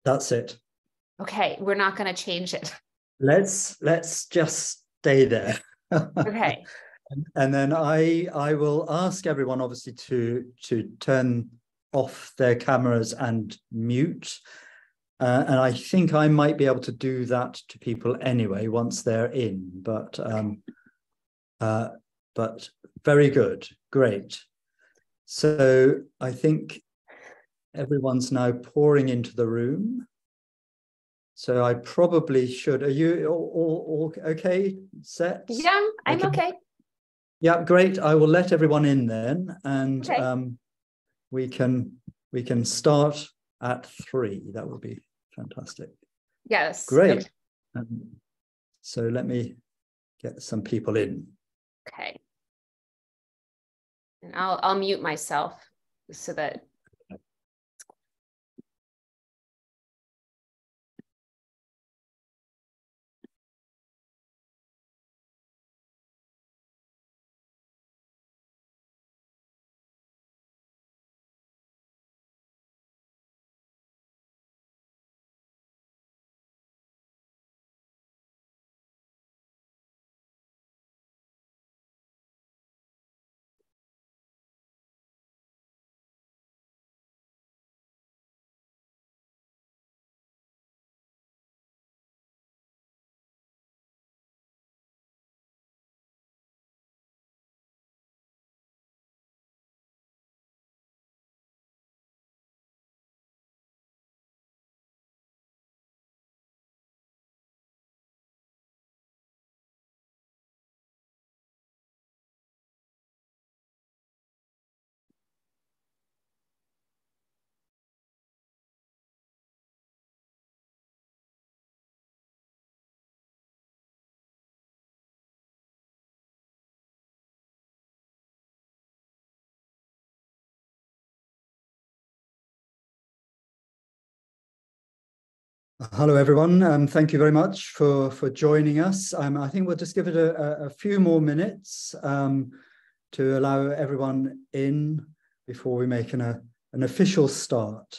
That's it. Okay, we're not going to change it. Let's just stay there. Okay. And then I will ask everyone obviously to turn off their cameras and mute. And I think I might be able to do that to people anyway once they're in. But very good, great. So I think everyone's now pouring into the room. So I probably should. Are you all okay? Set? Yeah, I'm okay. Yeah, great. I will let everyone in then, and Okay. we can start at 3. That would be fantastic. Yes. Great. Okay. So let me get some people in. Okay. And I'll mute myself so that. Hello, everyone. Thank you very much for joining us. I think we'll just give it a few more minutes to allow everyone in before we make an official start.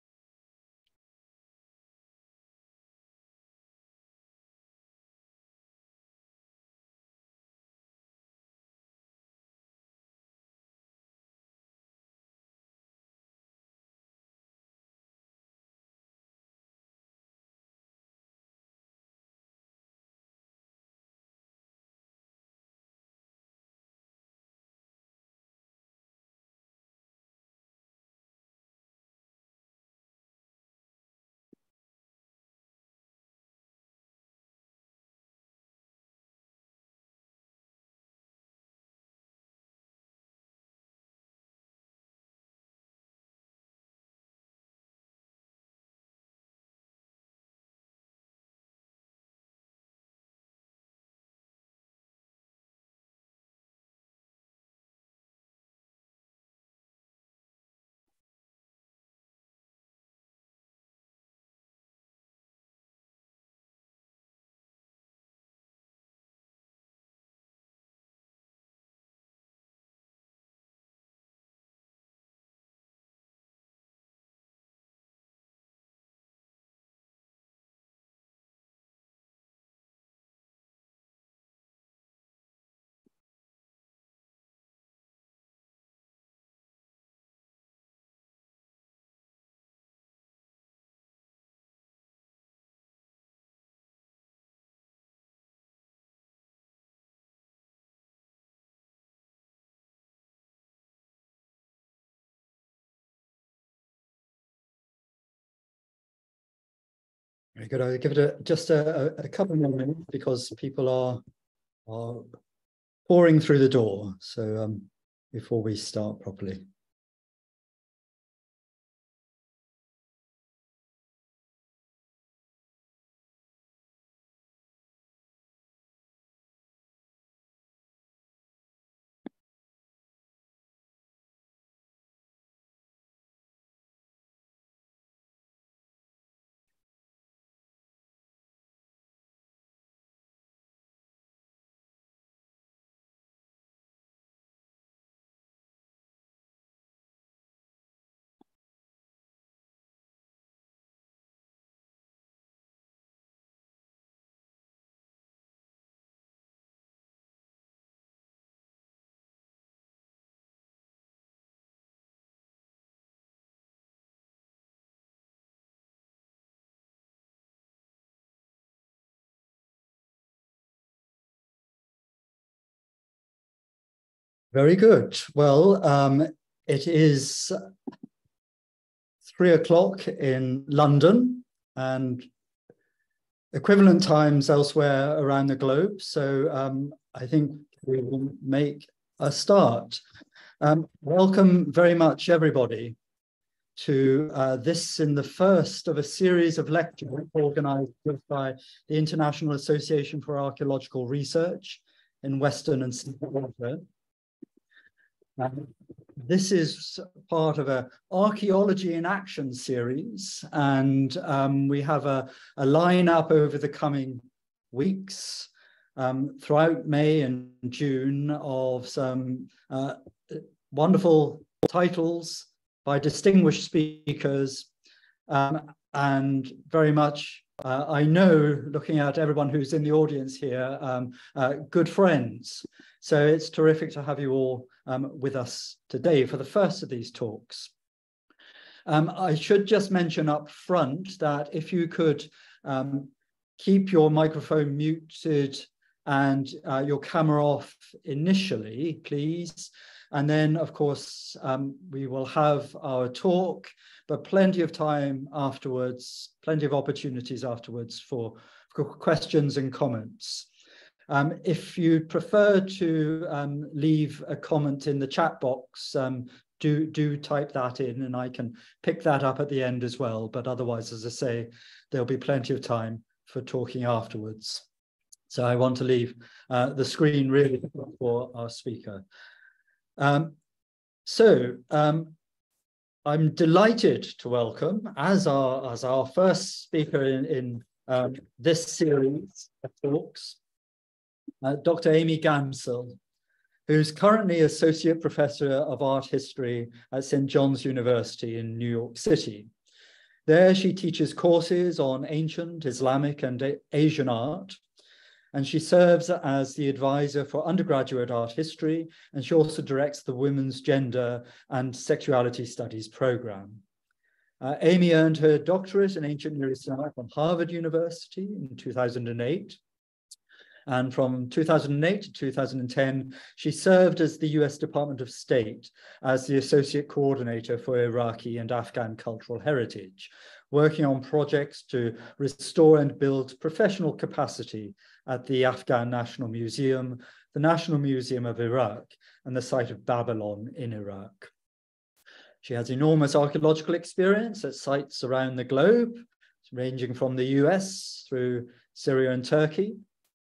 Very good. I'll give it just a couple more minutes because people are pouring through the door. So before we start properly. Very good. Well, it is 3 o'clock in London and equivalent times elsewhere around the globe. So I think we will make a start. Welcome very much, everybody, to this in the first of a series of lectures organized by the International Association for Archaeological Research in Western and Central Asia. This is part of an Archaeology in Action series, and we have a lineup over the coming weeks throughout May and June of some wonderful titles by distinguished speakers, and very much, I know, looking at everyone who's in the audience here, good friends. So it's terrific to have you all with us today for the first of these talks. I should just mention up front that if you could keep your microphone muted and your camera off initially, please. And then, of course, we will have our talk, but plenty of time afterwards, plenty of opportunities afterwards for questions and comments. If you prefer to leave a comment in the chat box, do type that in and I can pick that up at the end as well. But otherwise, as I say, there'll be plenty of time for talking afterwards. So I want to leave the screen really for our speaker. I'm delighted to welcome, as our first speaker in this series of talks, Dr. Amy Gansell, who's currently Associate Professor of Art History at St. John's University in New York City. There she teaches courses on ancient, Islamic and Asian art, and she serves as the advisor for undergraduate art history, and she also directs the Women's Gender and Sexuality Studies program. Amy earned her doctorate in ancient Near Eastern art from Harvard University in 2008. And from 2008 to 2010, she served as the US Department of State as the Associate Coordinator for Iraqi and Afghan Cultural Heritage, working on projects to restore and build professional capacity at the Afghan National Museum, the National Museum of Iraq, and the site of Babylon in Iraq. She has enormous archaeological experience at sites around the globe, ranging from the US through Syria and Turkey.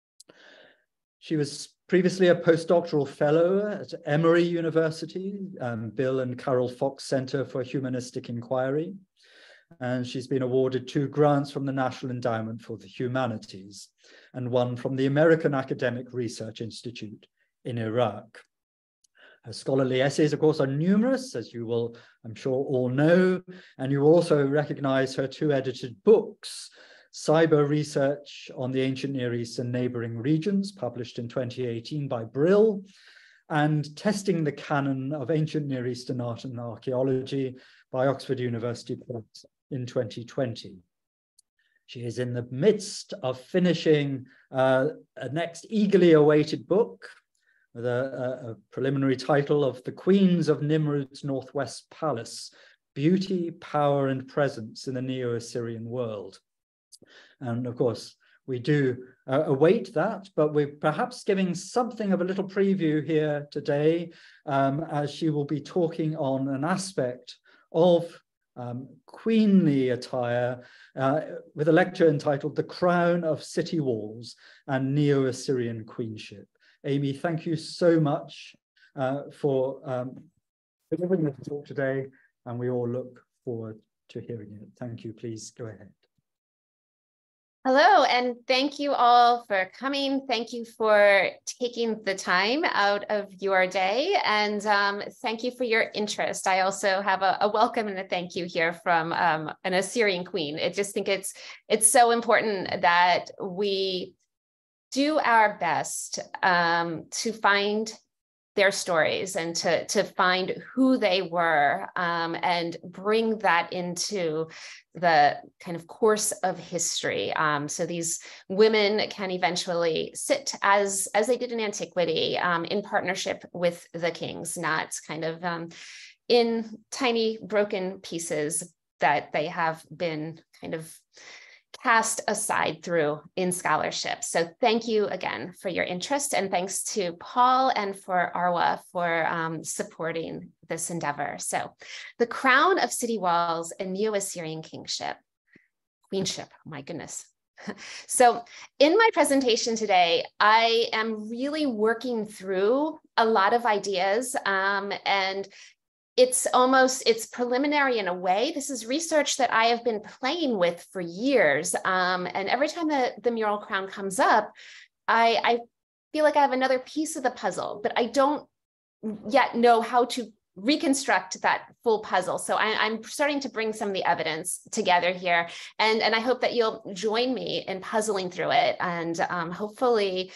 She was previously a postdoctoral fellow at Emory University, Bill and Carol Fox Center for Humanistic Inquiry. And she's been awarded 2 grants from the National Endowment for the Humanities and 1 from the American Academic Research Institute in Iraq. Her scholarly essays, of course, are numerous, as you will, I'm sure, all know, and you will also recognize her 2 edited books, Cyber Research on the Ancient Near East and Neighboring Regions, published in 2018 by Brill, and Testing the Canon of Ancient Near Eastern Art and Archaeology by Oxford University Press in 2020. She is in the midst of finishing a next eagerly awaited book with a preliminary title of The Queens of Nimrud's Northwest Palace, Beauty, Power and Presence in the Neo-Assyrian World. And of course, we do await that, but we're perhaps giving something of a little preview here today, as she will be talking on an aspect of queenly attire with a lecture entitled The Crown of City Walls and Neo-Assyrian Queenship. Amy, thank you so much for delivering this talk today, and we all look forward to hearing it. Thank you. Please go ahead. Hello, and thank you all for coming. Thank you for taking the time out of your day, and thank you for your interest. I also have a welcome and a thank you here from an Assyrian queen. I just think it's so important that we do our best to find their stories and to find who they were and bring that into the kind of course of history. So these women can eventually sit as they did in antiquity in partnership with the kings, not kind of in tiny broken pieces that they have been kind of cast aside through in scholarship. So thank you again for your interest, and thanks to Paul and for Arwa for supporting this endeavor. So the crown of city walls and Neo-Assyrian queenship, oh my goodness. So in my presentation today, I am really working through a lot of ideas and it's preliminary in a way. This is research that I have been playing with for years. And every time the mural crown comes up, I feel like I have another piece of the puzzle, but I don't yet know how to reconstruct that full puzzle. So I'm starting to bring some of the evidence together here. And I hope that you'll join me in puzzling through it and hopefully,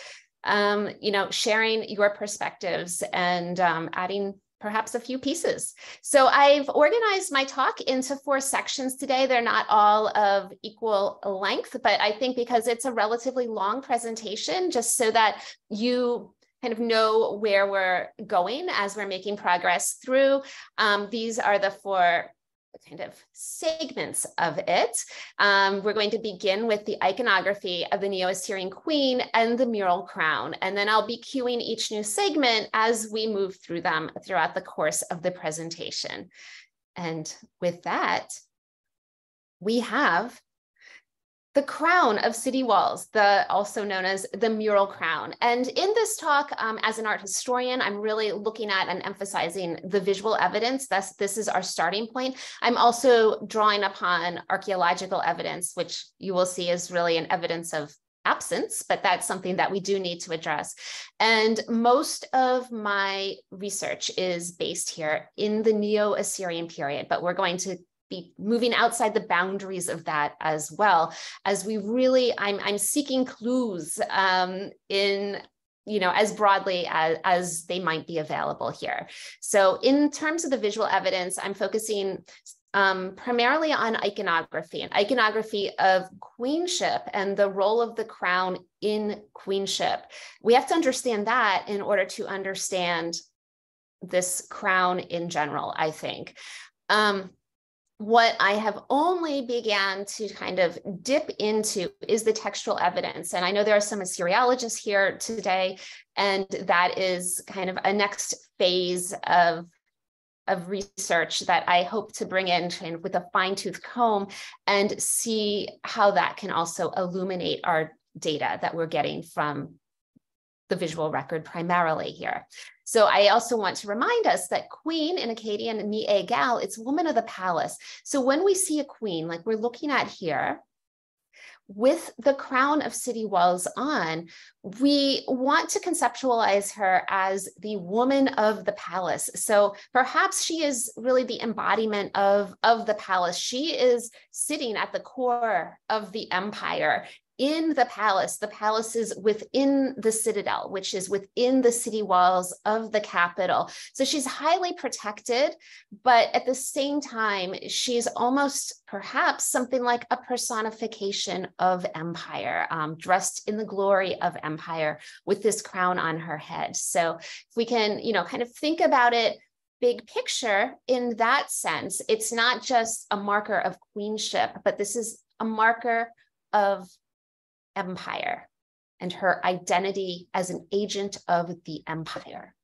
sharing your perspectives and adding perhaps a few pieces. So I've organized my talk into 4 sections today. They're not all of equal length, but I think because it's a relatively long presentation, just so that you kind of know where we're going as we're making progress through. These are the 4 kind of segments of it. We're going to begin with the iconography of the Neo-Assyrian queen and the mural crown, and then I'll be cueing each new segment as we move through them throughout the course of the presentation. And with that, we have the crown of city walls, also known as the mural crown. And in this talk, as an art historian, I'm really looking at and emphasizing the visual evidence. This is our starting point. I'm also drawing upon archaeological evidence, which you will see is really an evidence of absence, but that's something that we do need to address. And most of my research is based here in the Neo-Assyrian period, but we're going to be moving outside the boundaries of that as well, as we really, I'm seeking clues in, as broadly as they might be available here. So in terms of the visual evidence, I'm focusing primarily on iconography and iconography of queenship and the role of the crown in queenship. We have to understand that in order to understand this crown in general, I think. What I have only began to kind of dip into is the textual evidence. And I know there are some Assyriologists here today, and that is kind of a next phase of research that I hope to bring in kind of with a fine-tooth comb and see how that can also illuminate our data that we're getting from the visual record primarily here. So I also want to remind us that queen in Akkadian, Mi-e-gal, it's woman of the palace. So when we see a queen, like we're looking at here, with the crown of city walls on, we want to conceptualize her as the woman of the palace. So perhaps she is really the embodiment of the palace. She is sitting at the core of the empire. In the palace is within the citadel, which is within the city walls of the capital. So she's highly protected, but at the same time, she's almost perhaps something like a personification of empire, dressed in the glory of empire with this crown on her head. So if we can, kind of think about it big picture in that sense, it's not just a marker of queenship, but this is a marker of empire and her identity as an agent of the empire.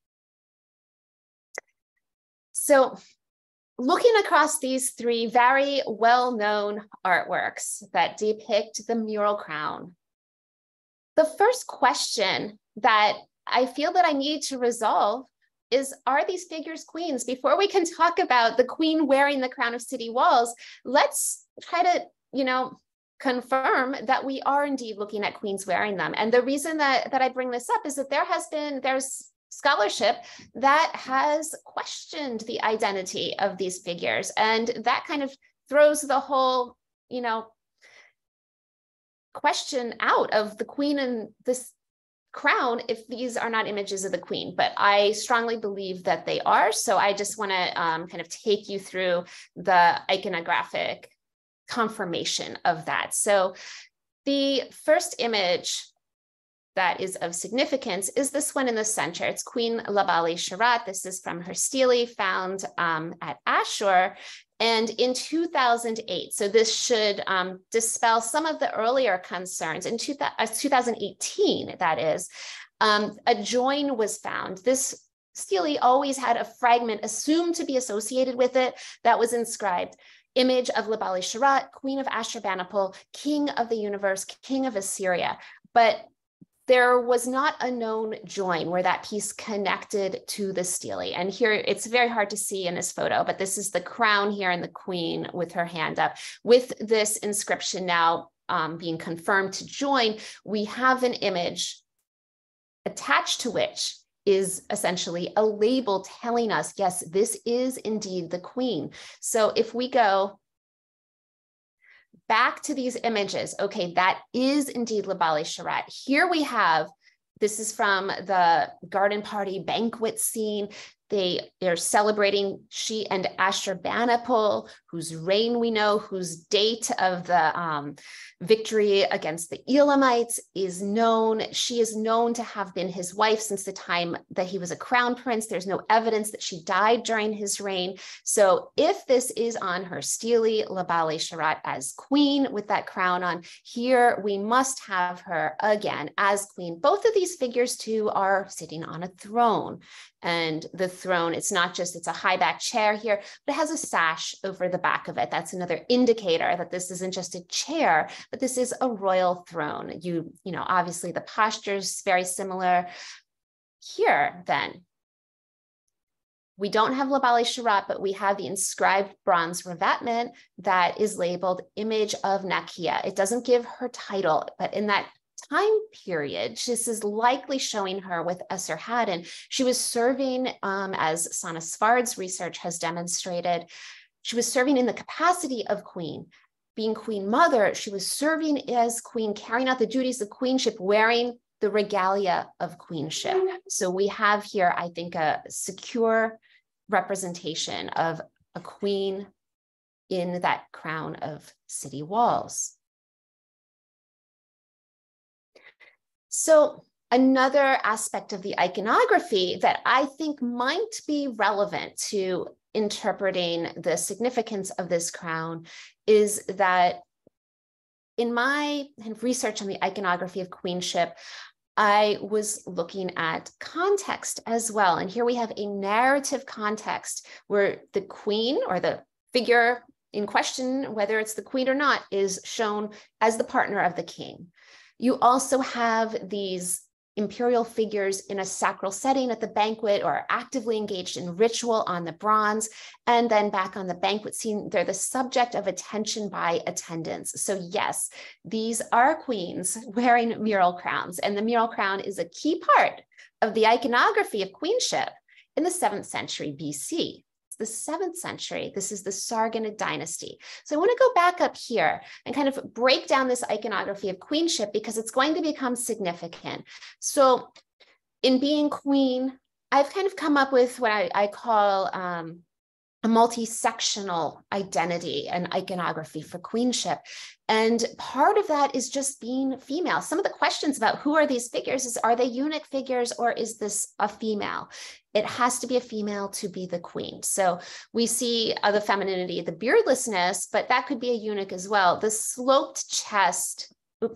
So looking across these 3 very well-known artworks that depict the mural crown, the first question that I feel that I need to resolve is, are these figures queens? Before we can talk about the queen wearing the crown of city walls, let's try to, confirm that we are indeed looking at queens wearing them. And the reason that I bring this up is that there's scholarship that has questioned the identity of these figures. And that kind of throws the whole, question out of the queen and this crown if these are not images of the queen, but I strongly believe that they are. So I just want to kind of take you through the iconographic confirmation of that. So the first image that is of significance is this one in the center. It's Queen Libbali-sharrat. This is from her stele found at Ashur. And in 2008, so this should dispel some of the earlier concerns. In 2018, that is, a join was found. This stele always had a fragment assumed to be associated with it that was inscribed, image of Libbali-sharrat, queen of Ashurbanipal, king of the universe, king of Assyria. But there was not a known join where that piece connected to the stele. And here it's very hard to see in this photo, but this is the crown here and the queen with her hand up. With this inscription now being confirmed to join, we have an image attached to which is essentially a label telling us, yes, this is indeed the queen. So if we go back to these images, okay, that is indeed Libbali-sharrat. Here we have, this is from the garden party banquet scene. They're celebrating she and Ashurbanipal, whose reign we know, whose date of the victory against the Elamites is known. She is known to have been his wife since the time that he was a crown prince. There's no evidence that she died during his reign. So if this is on her stele, Libbali-sharrat as queen with that crown on, here we must have her again as queen. Both of these figures too are sitting on a throne. And the throne, it's not just, it's a high back chair here, but it has a sash over the back of it. That's another indicator that this isn't just a chair, but this is a royal throne. You know, obviously the posture is very similar. Here then, we don't have Libbali-sharrat, but we have the inscribed bronze revetment that is labeled image of Naqia. It doesn't give her title, but in that time period, this is likely showing her with Esarhaddon. She was serving, as Sana Svard's research has demonstrated, she was serving in the capacity of queen. Being queen mother, she was serving as queen, carrying out the duties of queenship, wearing the regalia of queenship. So we have here, I think, a secure representation of a queen in that crown of city walls. So another aspect of the iconography that I think might be relevant to interpreting the significance of this crown is that in my research on the iconography of queenship, I was looking at context as well. And here we have a narrative context where the queen or the figure in question, whether it's the queen or not, is shown as the partner of the king. You also have these imperial figures in a sacral setting at the banquet or actively engaged in ritual on the bronze. And then back on the banquet scene, they're the subject of attention by attendants. So yes, these are queens wearing mural crowns. And the mural crown is a key part of the iconography of queenship in the 7th century BC. The 7th century. This is the Sargonid dynasty. So I want to go back up here and kind of break down this iconography of queenship because it's going to become significant. So in being queen, I've kind of come up with what I call a multi-sectional identity and iconography for queenship. And part of that is just being female. Some of the questions about who are these figures is, are they eunuch figures or is this a female? It has to be a female to be the queen. So we see the femininity, the beardlessness, but that could be a eunuch as well. The sloped chest,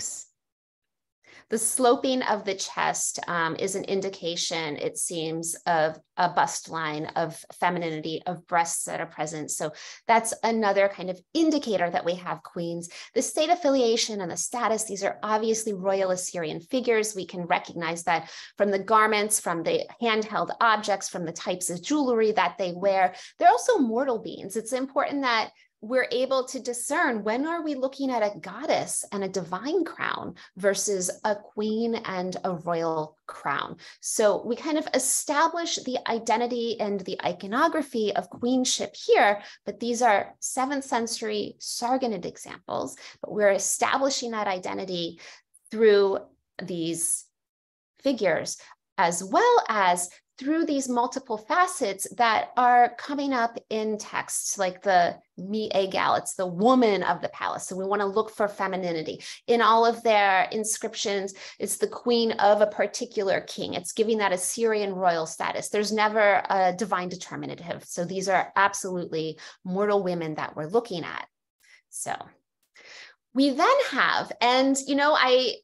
the sloping of the chest is an indication, it seems, of a bust line of femininity, of breasts that are present. So that's another kind of indicator that we have queens. The state affiliation and the status, these are obviously royal Assyrian figures. We can recognize that from the garments, from the handheld objects, from the types of jewelry that they wear. They're also mortal beings. It's important that we're able to discern when are we looking at a goddess and a divine crown versus a queen and a royal crown. So we kind of establish the identity and the iconography of queenship here, but these are 7th century Sargonid examples, but we're establishing that identity through these figures, as well as through these multiple facets that are coming up in texts like the Mi-Egal, it's the woman of the palace. So we want to look for femininity. In all of their inscriptions, it's the queen of a particular king. It's giving that Assyrian royal status. There's never a divine determinative. So these are absolutely mortal women that we're looking at. So we then have, and you know,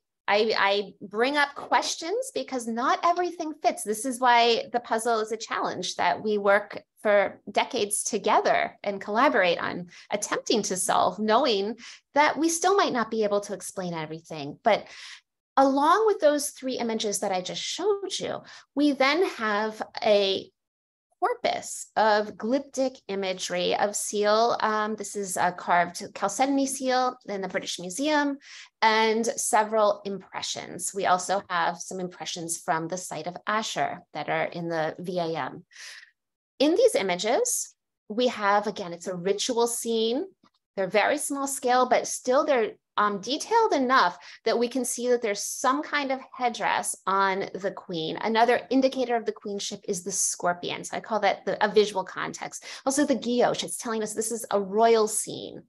I bring up questions because not everything fits. This is why the puzzle is a challenge that we work for decades together and collaborate on attempting to solve, knowing that we still might not be able to explain everything. But along with those three images that I just showed you, we then have a corpus of glyptic imagery of seal. This is a carved chalcedony seal in the British Museum, and several impressions. We also have some impressions from the site of Ashur that are in the VAM. In these images, we have, again, it's a ritual scene. They're very small scale, but still they're detailed enough that we can see that there's some kind of headdress on the queen. Another indicator of the queenship is the scorpion. So I call that a visual context. Also the guilloche, it's telling us this is a royal scene.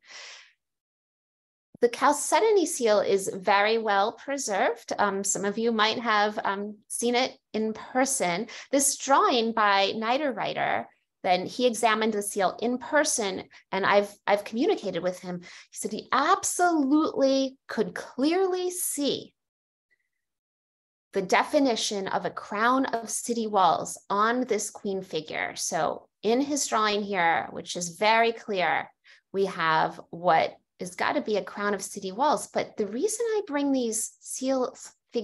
The chalcedony seal is very well preserved. Some of you might have seen it in person. This drawing by Niederreiter, then he examined the seal in person, and I've communicated with him. He said he absolutely could clearly see the definition of a crown of city walls on this queen figure. So in his drawing here, which is very clear, we have what has got to be a crown of city walls. But the reason I bring these seal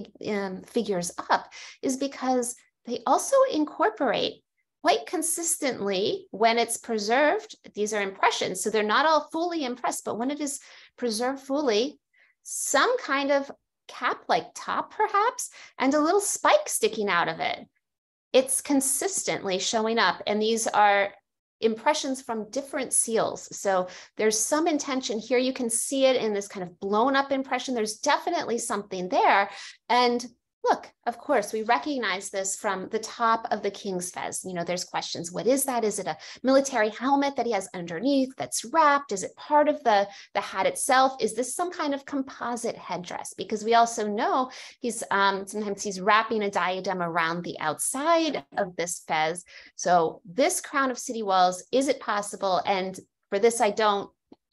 figures up is because they also incorporate quite consistently, when it's preserved, these are impressions, so they're not all fully impressed, but when it is preserved fully, some kind of cap-like top perhaps, and a little spike sticking out of it. It's consistently showing up, and these are impressions from different seals. So there's some intention here. You can see it in this kind of blown up impression. There's definitely something there. And look, of course, we recognize this from the top of the king's fez. You know, there's questions. What is that? Is it a military helmet that he has underneath that's wrapped? Is it part of the hat itself? Is this some kind of composite headdress? Because we also know he's sometimes he's wrapping a diadem around the outside of this fez. So this crown of city walls, is it possible? And for this, I don't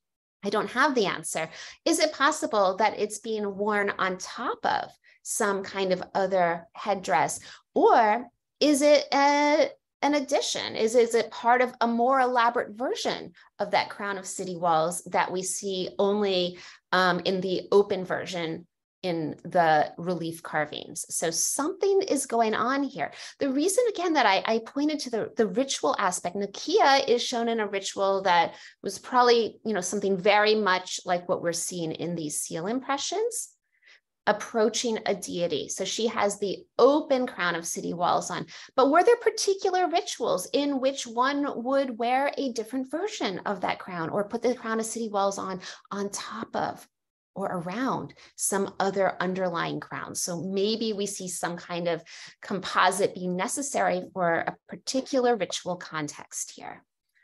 have the answer. Is it possible that it's being worn on top of some kind of other headdress? Or is it an addition? Is it part of a more elaborate version of that crown of city walls that we see only in the open version in the relief carvings? So something is going on here. The reason, again, that I pointed to the ritual aspect, Naqia is shown in a ritual that was probably, you know, something very much like what we're seeing in these seal impressions, approaching a deity. So she has the open crown of city walls on. But were there particular rituals in which one would wear a different version of that crown, or put the crown of city walls on top of or around some other underlying crown? So maybe we see some kind of composite being necessary for a particular ritual context here.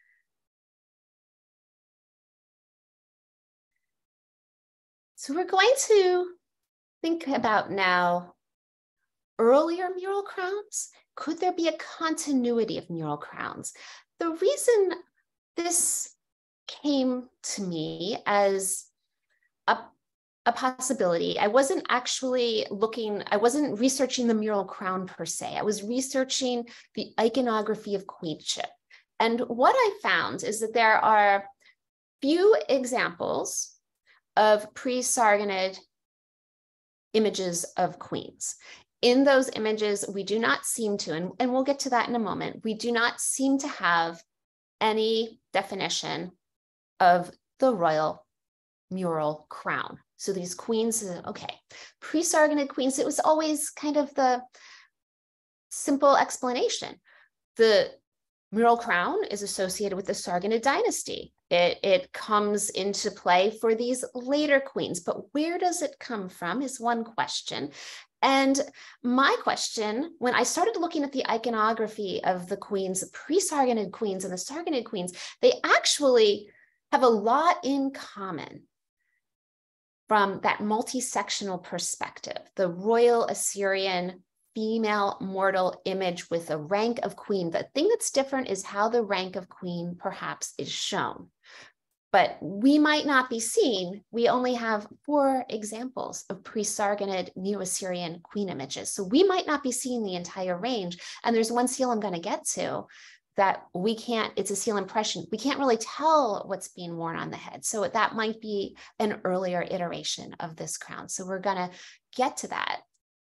So we're going to think about now earlier mural crowns. Could there be a continuity of mural crowns? The reason this came to me as a possibility, I wasn't actually I wasn't researching the mural crown per se. I was researching the iconography of queenship. And what I found is that there are few examples of pre-Sargonid images of queens. In those images, we do not seem to, and we'll get to that in a moment, we do not seem to have any definition of the royal mural crown. So these queens, okay, pre-Sargonid queens, it was always kind of the simple explanation. The mural crown is associated with the Sargonid dynasty. It comes into play for these later queens, but where does it come from is one question. And my question, when I started looking at the iconography of the queens, pre-Sargonid queens and the Sargonid queens, they actually have a lot in common from that multi-sectional perspective. The royal Assyrian female mortal image with a rank of queen. The thing that's different is how the rank of queen perhaps is shown. But we might not be seeing, we only have 4 examples of pre-Sargonid Neo-Assyrian queen images. So we might not be seeing the entire range. And there's one seal I'm going to get to that we can't, it's a seal impression. We can't really tell what's being worn on the head. So that might be an earlier iteration of this crown. So we're going to get to that.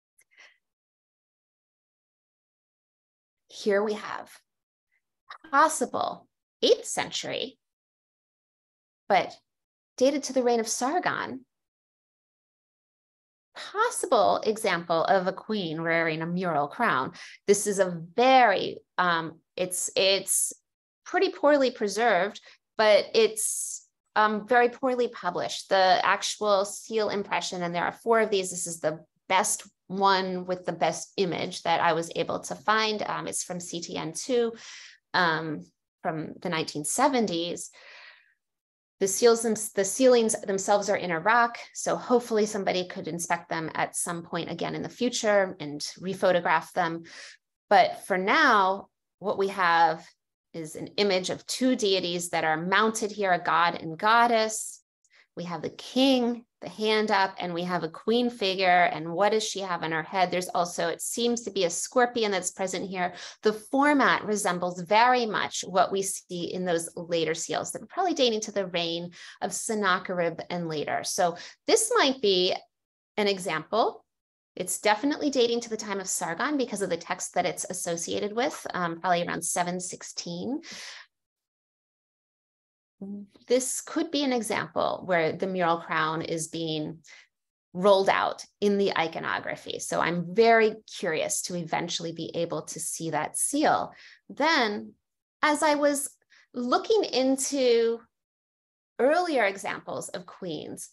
Here we have possible 8th century, but dated to the reign of Sargon, possible example of a queen wearing a mural crown. This is a very, it's pretty poorly preserved, but it's very poorly published. The actual seal impression, and there are 4 of these, this is the best one with the best image that I was able to find. It's from CTN2 from the 1970s. The ceilings themselves are in Iraq, so hopefully somebody could inspect them at some point again in the future and rephotograph them. But for now, what we have is an image of 2 deities that are mounted here, a god and goddess. We have the king, the hand up, and we have a queen figure. And what does she have on her head? There's also, it seems to be a scorpion that's present here. The format resembles very much what we see in those later seals that are probably dating to the reign of Sennacherib and later. So this might be an example. It's definitely dating to the time of Sargon because of the text that it's associated with, probably around 716. This could be an example where the mural crown is being rolled out in the iconography. So I'm very curious to eventually be able to see that seal. Then, as I was looking into earlier examples of queens,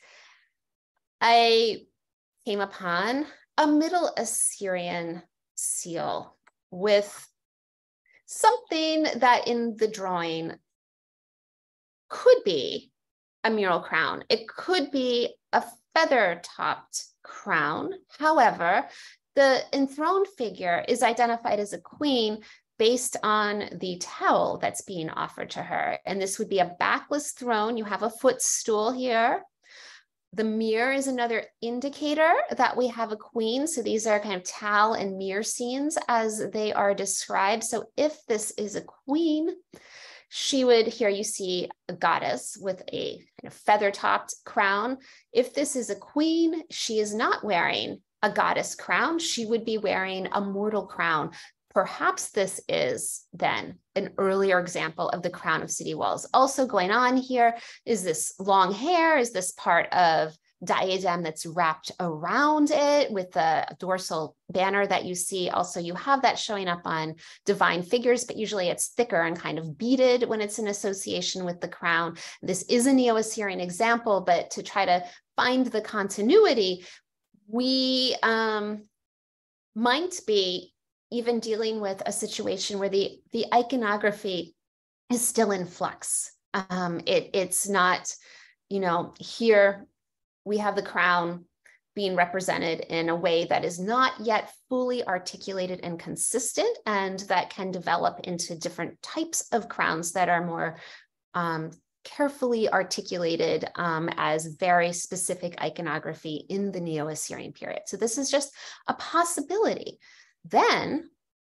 I came upon a Middle Assyrian seal with something that in the drawing could be a mural crown. It could be a feather-topped crown. However, the enthroned figure is identified as a queen based on the towel that's being offered to her. And this would be a backless throne. You have a footstool here. The mirror is another indicator that we have a queen. So these are kind of towel and mirror scenes as they are described. So if this is a queen, she would, here you see a goddess with a kind of feather-topped crown. If this is a queen, she is not wearing a goddess crown. She would be wearing a mortal crown. Perhaps this is then an earlier example of the crown of city walls. Also going on here, is this long hair? Is this part of diadem that's wrapped around it with the dorsal banner that you see? Also, you have that showing up on divine figures, but usually it's thicker and kind of beaded when it's in association with the crown. This is a Neo-Assyrian example, but to try to find the continuity, we might be even dealing with a situation where the iconography is still in flux. It's not, here we have the crown being represented in a way that is not yet fully articulated and consistent, and that can develop into different types of crowns that are more carefully articulated as very specific iconography in the Neo-Assyrian period. So this is just a possibility. Then,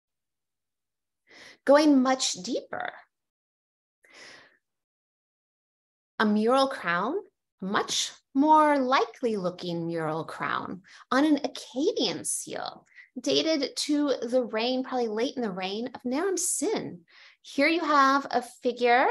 going much deeper, a mural crown, much more likely looking mural crown on an Akkadian seal, dated to the reign, probably late in the reign of Naram-Sin. Here you have a figure,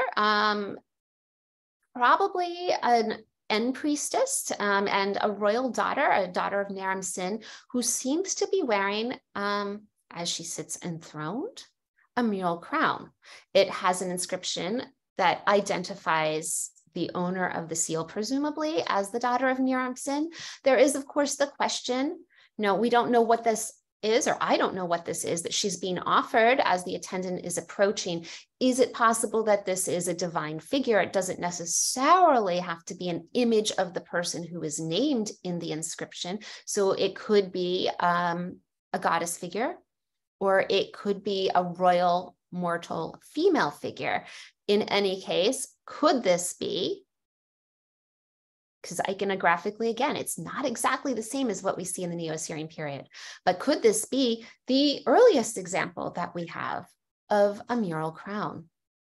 probably an end priestess and a royal daughter, a daughter of Naram-Sin, who seems to be wearing, as she sits enthroned, a mural crown. It has an inscription that identifies the owner of the seal, presumably as the daughter of Naram-Sin. There is, of course, the question, No, we don't know what this is, or I don't know what this is that she's being offered as the attendant is approaching. Is it possible that this is a divine figure? It doesn't necessarily have to be an image of the person who is named in the inscription. So it could be a goddess figure, or it could be a royal mortal female figure. In any case, could this be, because iconographically, again, it's not exactly the same as what we see in the Neo-Assyrian period, but could this be the earliest example that we have of a mural crown?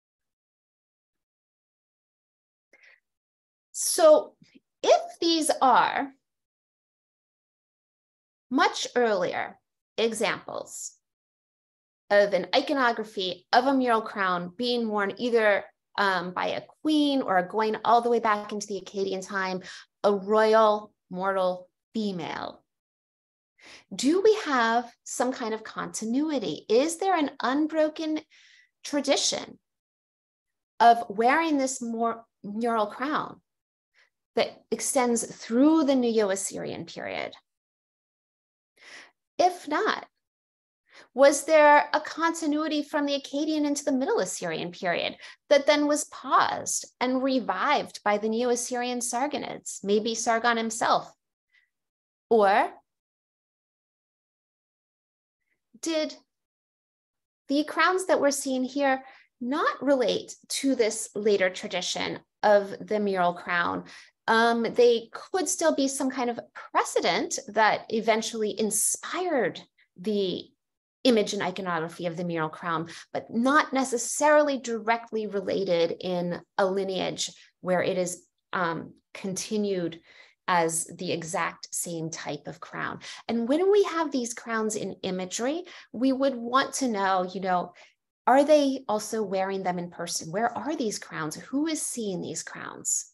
So if these are much earlier examples of an iconography of a mural crown being worn either by a queen or going all the way back into the Akkadian time, a royal mortal female, do we have some kind of continuity? Is there an unbroken tradition of wearing this mural crown that extends through the Neo-Assyrian period? If not, was there a continuity from the Akkadian into the Middle Assyrian period that then was paused and revived by the Neo-Assyrian Sargonids, maybe Sargon himself? Or did the crowns that we're seeing here not relate to this later tradition of the mural crown? They could still be some kind of precedent that eventually inspired the image and iconography of the mural crown, but not necessarily directly related in a lineage where it is continued as the exact same type of crown. And when we have these crowns in imagery, we would want to know, are they also wearing them in person? Where are these crowns? Who is seeing these crowns?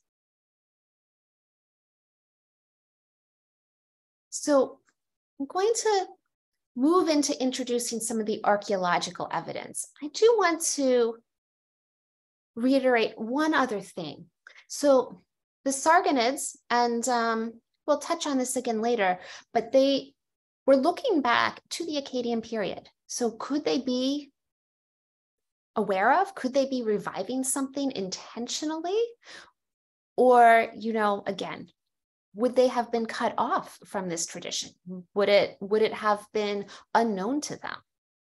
So I'm going to move into introducing some of the archaeological evidence. I do want to reiterate one other thing. So the Sargonids, and we'll touch on this again later, but they were looking back to the Akkadian period. So could they be aware of, could they be reviving something intentionally? Or, again, would they have been cut off from this tradition? Would it have been unknown to them?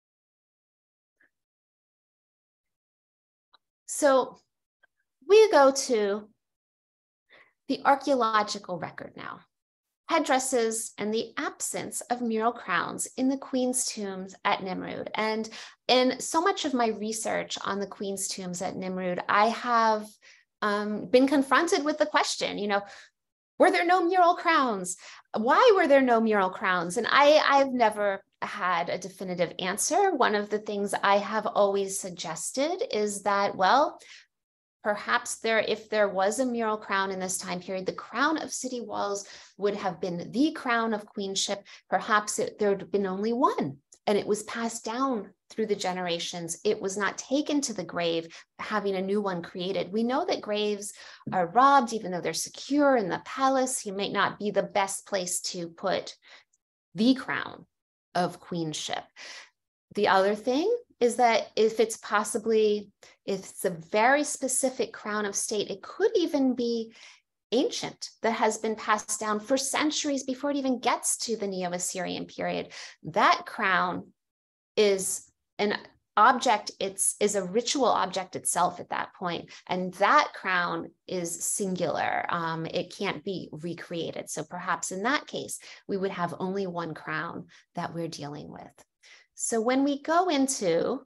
So we go to the archaeological record now. Headdresses and the absence of mural crowns in the Queen's tombs at Nimrud. And in so much of my research on the Queen's tombs at Nimrud, I have been confronted with the question, were there no mural crowns? Why were there no mural crowns? And I've never had a definitive answer. One of the things I have always suggested is that, well, perhaps if there was a mural crown in this time period, the crown of city walls would have been the crown of queenship. Perhaps there would have been only one, and it was passed down through the generations. It was not taken to the grave, having a new one created. We know that graves are robbed, even though they're secure in the palace. You may not be the best place to put the crown of queenship. The other thing is that if it's a very specific crown of state, it could even be ancient, that has been passed down for centuries before it even gets to the Neo-Assyrian period. That crown is an object, is a ritual object itself at that point. And that crown is singular. It can't be recreated. So perhaps in that case, we would have only one crown that we're dealing with. So when we go into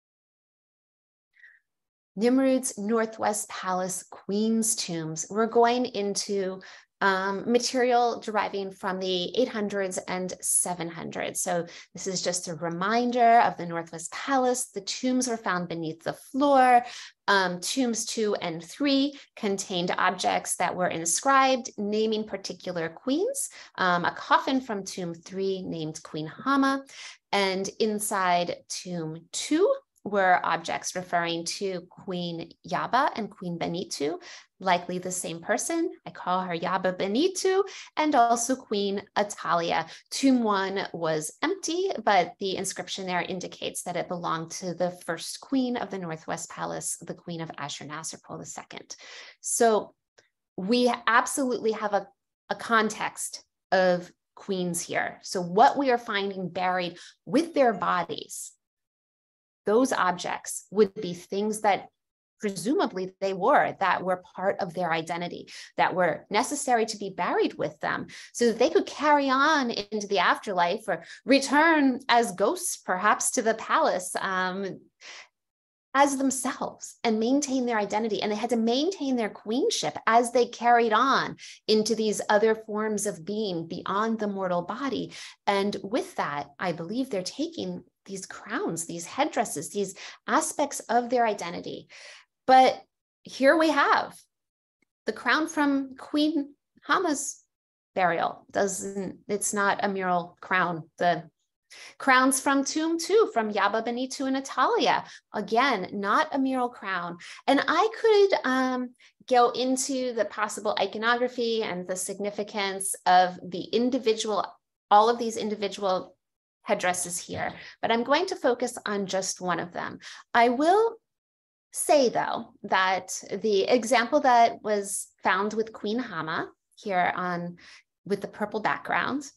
Nimrud's Northwest Palace Queen's Tombs, we're going into material deriving from the 800s and 700s. So this is just a reminder of the Northwest Palace. The tombs were found beneath the floor. Tombs 2 and 3 contained objects that were inscribed, naming particular queens. A coffin from tomb 3 named Queen Hama. And inside tomb 2 were objects referring to Queen Yaba and Queen Benitu, likely the same person. I call her Yaba Benitu, and also Queen Atalia. Tomb 1 was empty, but the inscription there indicates that it belonged to the first queen of the Northwest Palace, the Queen of Ashurnasirpal II. So we absolutely have a context of queens here. So what we are finding buried with their bodies, those objects would be things that presumably they were, that were part of their identity, that were necessary to be buried with them so that they could carry on into the afterlife or return as ghosts, perhaps, to the palace as themselves and maintain their identity. And they had to maintain their queenship as they carried on into these other forms of being beyond the mortal body. And with that, I believe they're taking these crowns, these headdresses, these aspects of their identity. But here we have the crown from Queen Hama's burial. It's not a mural crown. The crowns from Tomb 2 from Yaba Benitu and Atalia, again, not a mural crown. And I could go into the possible iconography and the significance of all of these individual headdresses here, but I'm going to focus on just one of them. I will say, though, that the example that was found with Queen Hama here with the purple background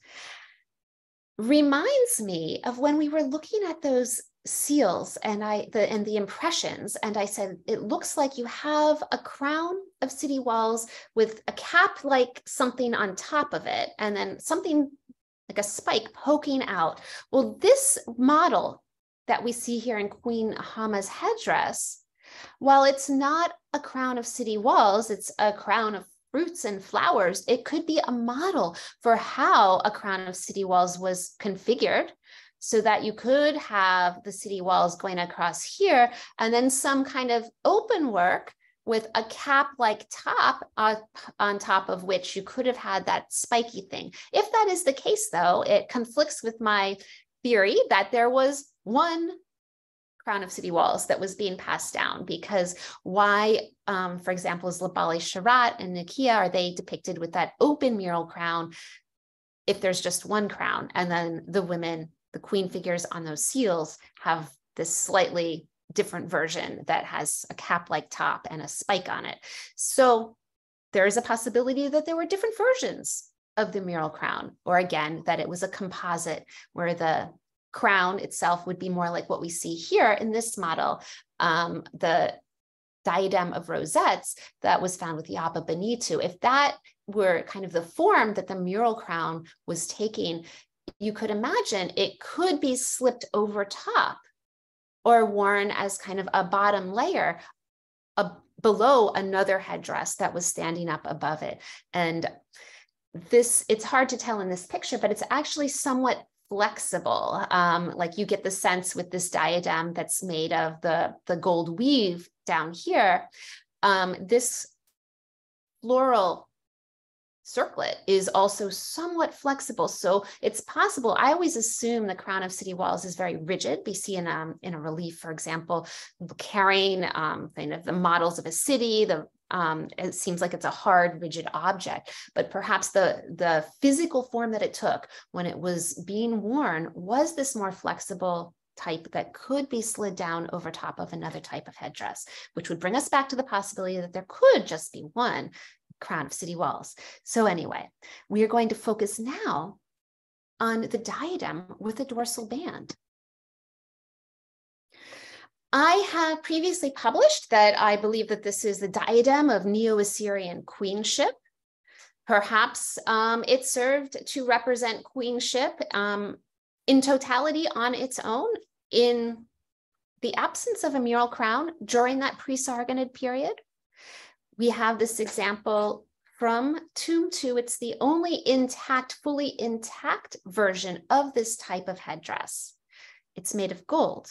reminds me of when we were looking at those seals and the impressions, and I said, it looks like you have a crown of city walls with a cap like something on top of it, and then something like a spike poking out. Well, this model that we see here in Queen Hama's headdress, while it's not a crown of city walls, it's a crown of fruits and flowers, it could be a model for how a crown of city walls was configured, so that you could have the city walls going across here and then some kind of open work with a cap-like top on top of which you could have had that spiky thing. If that is the case, though, it conflicts with my theory that there was one crown of city walls that was being passed down, because why, for example, is Libbali-sharrat and Naqia, are they depicted with that open mural crown if there's just one crown, and then the women, the queen figures on those seals, have this slightly different version that has a cap-like top and a spike on it? So there is a possibility that there were different versions of the mural crown, or again, that it was a composite where the crown itself would be more like what we see here in this model, the diadem of rosettes that was found with Yaba Benitu. If that were kind of the form that the mural crown was taking, you could imagine it could be slipped over top or worn as kind of a bottom layer below another headdress that was standing up above it. And this, it's hard to tell in this picture, but it's actually somewhat flexible. Like you get the sense with this diadem that's made of the gold weave down here, this floral circlet is also somewhat flexible. So it's possible. I always assume the crown of city walls is very rigid. We see in a relief, for example, carrying kind of the models of a city, it seems like it's a hard, rigid object, but perhaps the physical form that it took when it was being worn was this more flexible type that could be slid down over top of another type of headdress, which would bring us back to the possibility that there could just be one crown of city walls. So anyway, we are going to focus now on the diadem with the dorsal band. I have previously published that I believe that this is the diadem of Neo-Assyrian Queenship. Perhaps it served to represent queenship in totality on its own, in the absence of a mural crown during that pre-Sargonid period. We have this example from Tomb 2. It's the only intact, fully intact version of this type of headdress. It's made of gold.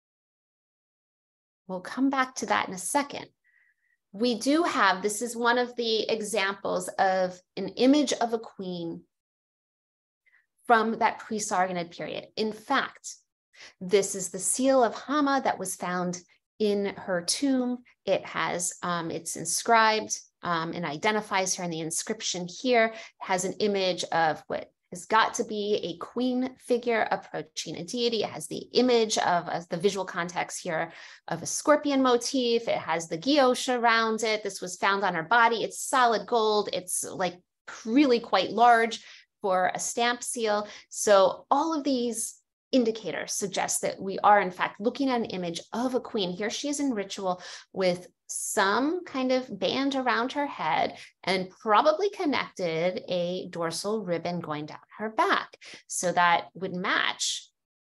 We'll come back to that in a second. We do have, this is one of the examples of an image of a queen from that pre-Sargonid period. In fact, This is the seal of Hama that was found in her tomb. It has, it's inscribed and identifies her in the inscription here. It has an image of what has got to be a queen figure approaching a deity. It has the image of the visual context here of a scorpion motif. It has the guilloche around it. This was found on her body. It's solid gold. It's like really quite large for a stamp seal. So all of these indicators suggest that we are in fact looking at an image of a queen. Here she is in ritual with some kind of band around her head and probably connected a dorsal ribbon going down her back. So that would match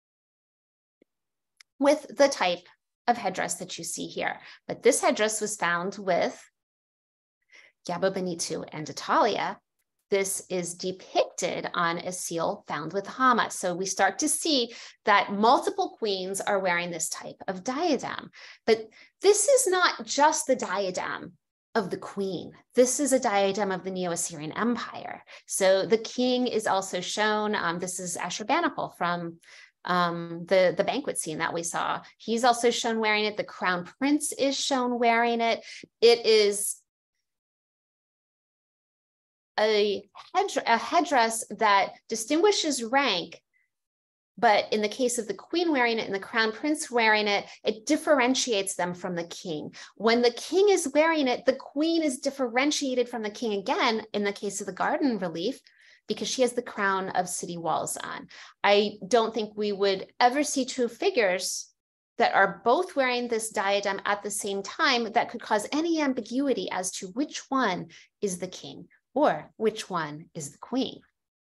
with the type of headdress that you see here. But this headdress was found with Ashurbanipal and Italia. This is depicted on a seal found with Hama. So we start to see that multiple queens are wearing this type of diadem. But this is not just the diadem of the queen. This is a diadem of the Neo-Assyrian Empire. So the king is also shown. This is Ashurbanipal from the banquet scene that we saw. He's also shown wearing it. The crown prince is shown wearing it. It is a headdress that distinguishes rank, but in the case of the queen wearing it and the crown prince wearing it, it differentiates them from the king. When the king is wearing it, the queen is differentiated from the king again in the case of the garden relief, because she has the crown of city walls on. I don't think we would ever see two figures that are both wearing this diadem at the same time that could cause any ambiguity as to which one is the king or which one is the queen.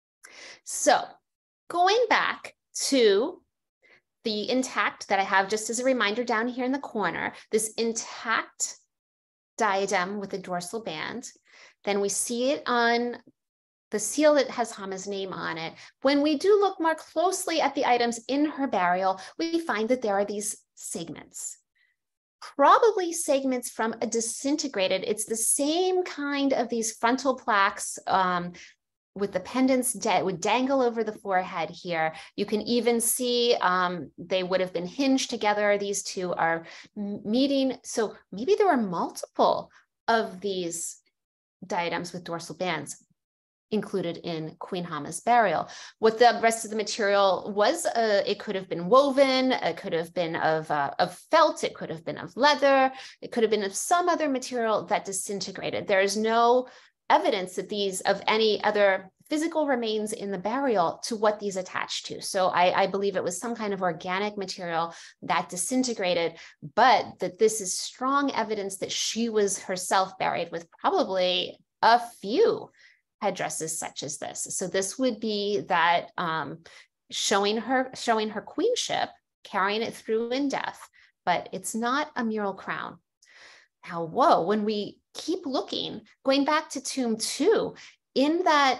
So going back to the intact that I have just as a reminder down here in the corner, this intact diadem with a dorsal band, then we see it on the seal that has Hama's name on it. When we do look more closely at the items in her burial, we find that there are these segments. Probably segments from a disintegrated, it's the same kind of these frontal plaques with the pendants would dangle over the forehead here. You can even see they would have been hinged together. These two are meeting. So maybe there were multiple of these diadems with dorsal bands included in Queen Hama's burial. What the rest of the material was, it could have been woven, it could have been of felt, it could have been of leather, it could have been of some other material that disintegrated. There is no evidence that these of any other physical remains in the burial to what these attached to. So I believe it was some kind of organic material that disintegrated, but that this is strong evidence that she was herself buried with probably a few headdresses such as this. So this would be that showing her queenship, carrying it through in death, but it's not a mural crown. Now, whoa, when we keep looking, going back to tomb 2, in that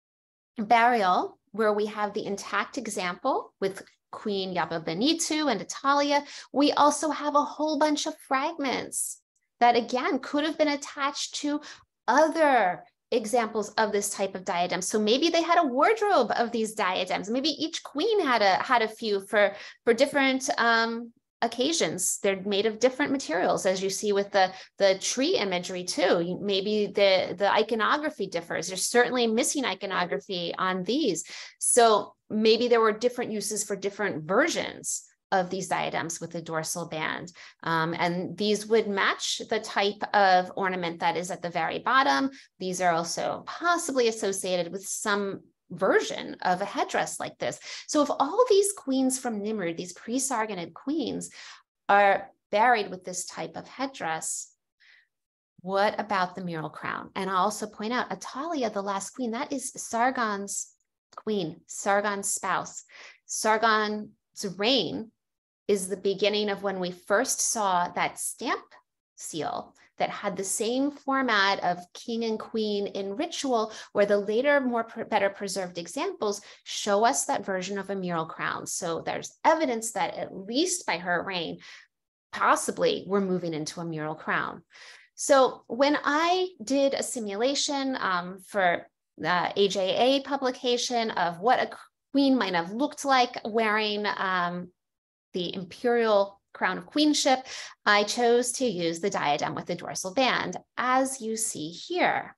burial where we have the intact example with Queen Ashurbanipal and Italia, we also have a whole bunch of fragments that again could have been attached to other examples of this type of diadem. So maybe they had a wardrobe of these diadems. Maybe each queen had a few for different occasions. They're made of different materials, as you see with the tree imagery too. Maybe the iconography differs. There's certainly missing iconography on these. So maybe there were different uses for different versions of these diadems with the dorsal band. And these would match the type of ornament that is at the very bottom. These are also possibly associated with some version of a headdress like this. So if all these queens from Nimrud, these pre-Sargonid queens, are buried with this type of headdress, what about the mural crown? And I'll also point out Italia, the last queen, that is Sargon's queen, Sargon's spouse. Sargon's reign is the beginning of when we first saw that stamp seal that had the same format of king and queen in ritual, where the later, better preserved examples show us that version of a mural crown. So there's evidence that at least by her reign, possibly we're moving into a mural crown. So when I did a simulation for the AJA publication of what a queen might have looked like wearing the imperial crown of queenship, I chose to use the diadem with the dorsal band, as you see here.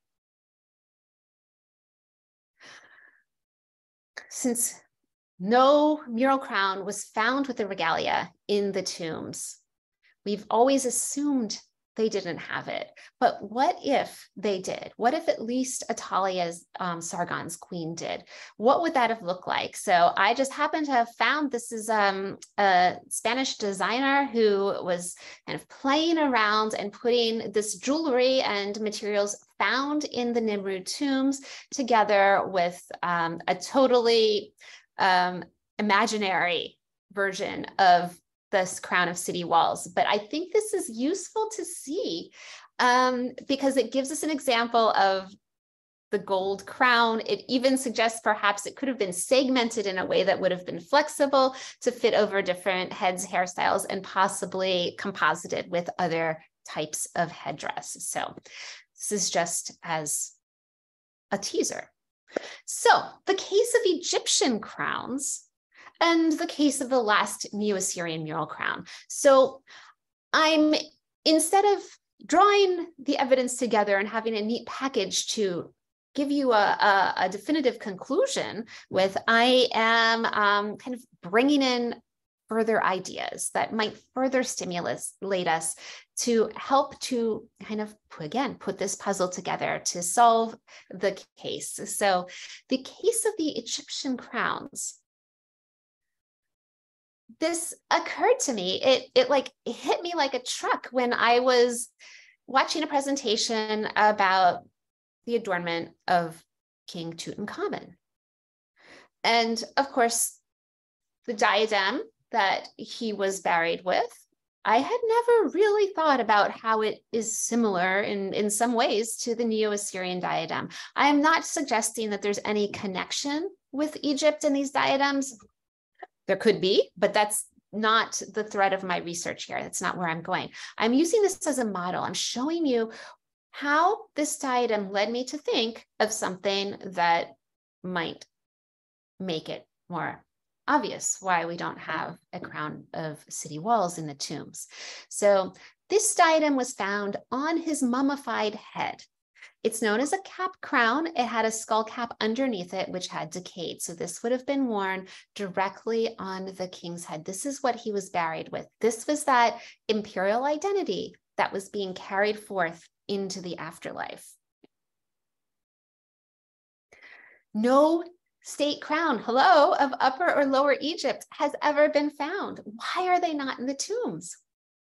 Since no mural crown was found with the regalia in the tombs, we've always assumed they didn't have it. But what if they did? What if at least Atalia's Sargon's queen did? What would that have looked like? So I just happened to have found this is a Spanish designer who was kind of playing around and putting this jewelry and materials found in the Nimrud tombs together with a totally imaginary version of this crown of city walls. But I think this is useful to see because it gives us an example of the gold crown. It even suggests perhaps it could have been segmented in a way that would have been flexible to fit over different heads, hairstyles, and possibly composited with other types of headdress. So this is just as a teaser. So the case of Egyptian crowns and the case of the last Neo-Assyrian mural crown. So I'm, instead of drawing the evidence together and having a neat package to give you a definitive conclusion with, I am kind of bringing in further ideas that might further stimulate us to help to kind of, again, put this puzzle together to solve the case. So the case of the Egyptian crowns, this occurred to me, it hit me like a truck when I was watching a presentation about the adornment of King Tutankhamun. And of course, the diadem that he was buried with, I had never really thought about how it is similar in some ways to the Neo-Assyrian diadem. I am not suggesting that there's any connection with Egypt and these diadems. There could be, but that's not the thread of my research here. That's not where I'm going. I'm using this as a model. I'm showing you how this diadem led me to think of something that might make it more obvious why we don't have a crown of city walls in the tombs. So this diadem was found on his mummified head. It's known as a cap crown. It had a skull cap underneath it, which had decayed. So this would have been worn directly on the king's head. This is what he was buried with. This was that imperial identity that was being carried forth into the afterlife. No state crown, hello, of Upper or Lower Egypt has ever been found. Why are they not in the tombs?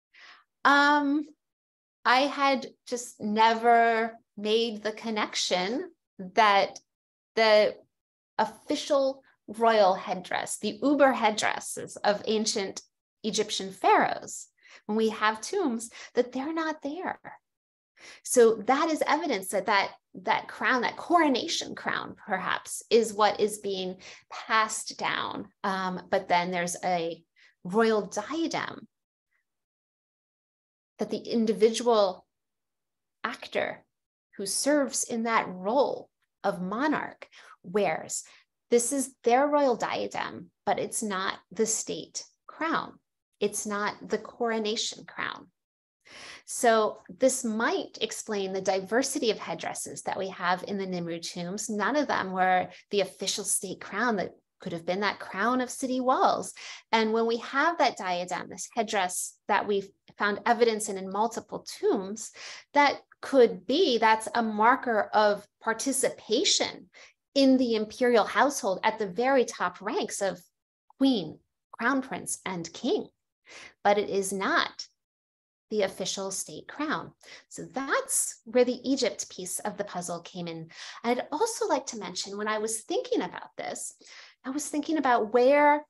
I had just never made the connection that the official royal headdress, the Uber headdresses of ancient Egyptian pharaohs, when we have tombs, that they're not there. So that is evidence that that crown, that coronation crown, perhaps, is what is being passed down. But then there's a royal diadem that the individual actor who serves in that role of monarch wears. This is their royal diadem, but it's not the state crown. It's not the coronation crown. So this might explain the diversity of headdresses that we have in the Nimrud tombs. None of them were the official state crown that could have been that crown of city walls. And when we have that diadem, this headdress that we've found evidence in multiple tombs, that's a marker of participation in the imperial household at the very top ranks of queen, crown prince, and king. But it is not the official state crown. So that's where the Egypt piece of the puzzle came in. I'd also like to mention, when I was thinking about this, I was thinking about where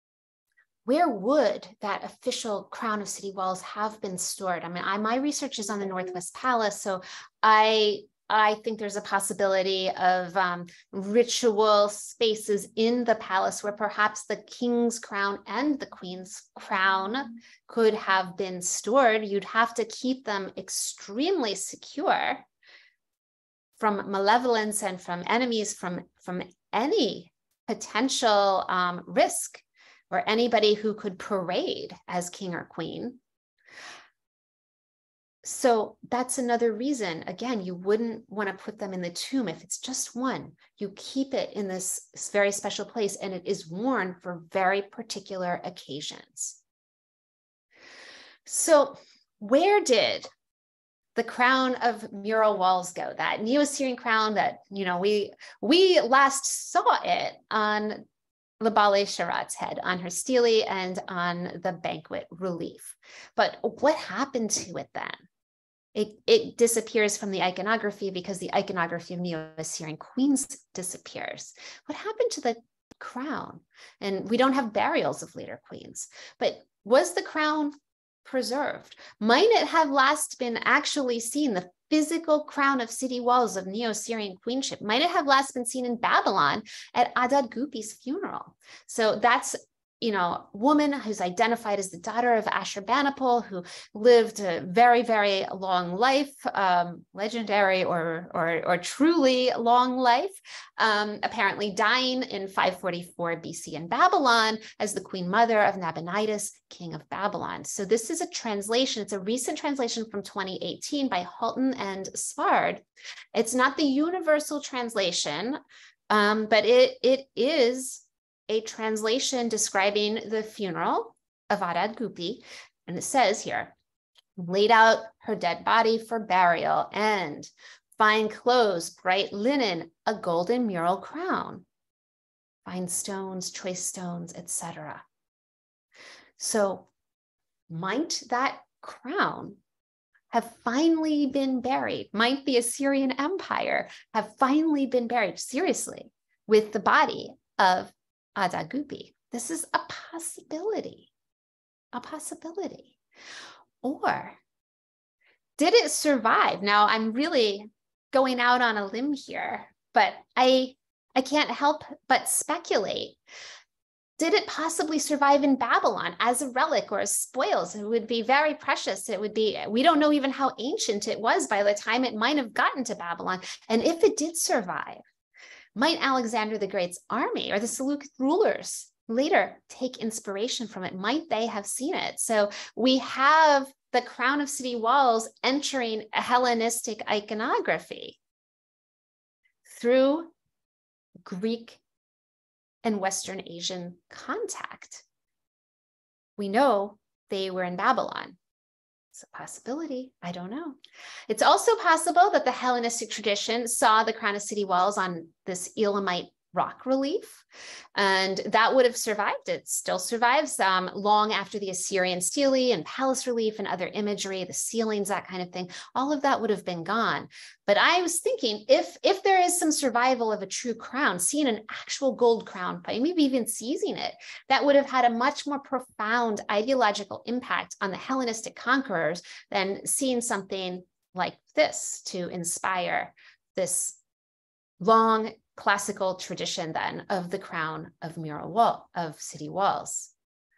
would that official crown of city walls have been stored? I mean, my research is on the Northwest Palace, so I think there's a possibility of ritual spaces in the palace where perhaps the king's crown and the queen's crown could have been stored. You'd have to keep them extremely secure from malevolence and from enemies, from any potential risk or anybody who could parade as king or queen. So that's another reason, again, you wouldn't want to put them in the tomb if it's just one. You keep it in this very special place, and it is worn for very particular occasions. So where did the crown of mural walls go? That Neo-Assyrian crown that, you know, we last saw it on Libbali-sharrat's head, on her stele and on the banquet relief. But what happened to it then? It disappears from the iconography because the iconography of Neo-Assyrian queens disappears. What happened to the crown? And we don't have burials of later queens, but was the crown preserved? Might it have last been actually seen, the physical crown of city walls of Neo-Assyrian queenship? Might it have last been seen in Babylon at Adad-Gupi's funeral? So that's, you know, a woman who's identified as the daughter of Ashurbanipal, who lived a very, very long life, legendary or truly long life, apparently dying in 544 BC in Babylon as the queen mother of Nabonidus, king of Babylon. So this is a translation. It's a recent translation from 2018 by Halton and Svard. It's not the universal translation, but it is a translation describing the funeral of Adad-Gupi. And it says here, laid out her dead body for burial, and fine clothes, bright linen, a golden mural crown, fine stones, choice stones, etc. So might that crown have finally been buried? Might the Assyrian Empire have finally been buried, seriously, with the body of Adad-Gupi? This is a possibility, Or did it survive? Now I'm really going out on a limb here, but I can't help but speculate. Did it possibly survive in Babylon as a relic or as spoils? It would be very precious. It would be, we don't know even how ancient it was by the time it might have gotten to Babylon. And if it did survive, might Alexander the Great's army or the Seleucid rulers later take inspiration from it? Might they have seen it? So we have the crown of city walls entering a Hellenistic iconography through Greek and Western Asian contact. We know they were in Babylon. It's a possibility. I don't know. It's also possible that the Hellenistic tradition saw the crown of city walls on this Elamite rock relief, and that would have survived. It still survives long after the Assyrian stele and palace relief and other imagery, the ceilings, that kind of thing. All of that would have been gone. But I was thinking, if there is some survival of a true crown, seeing an actual gold crown, maybe even seizing it, that would have had a much more profound ideological impact on the Hellenistic conquerors than seeing something like this to inspire this long classical tradition then of the crown of mural wall of city walls.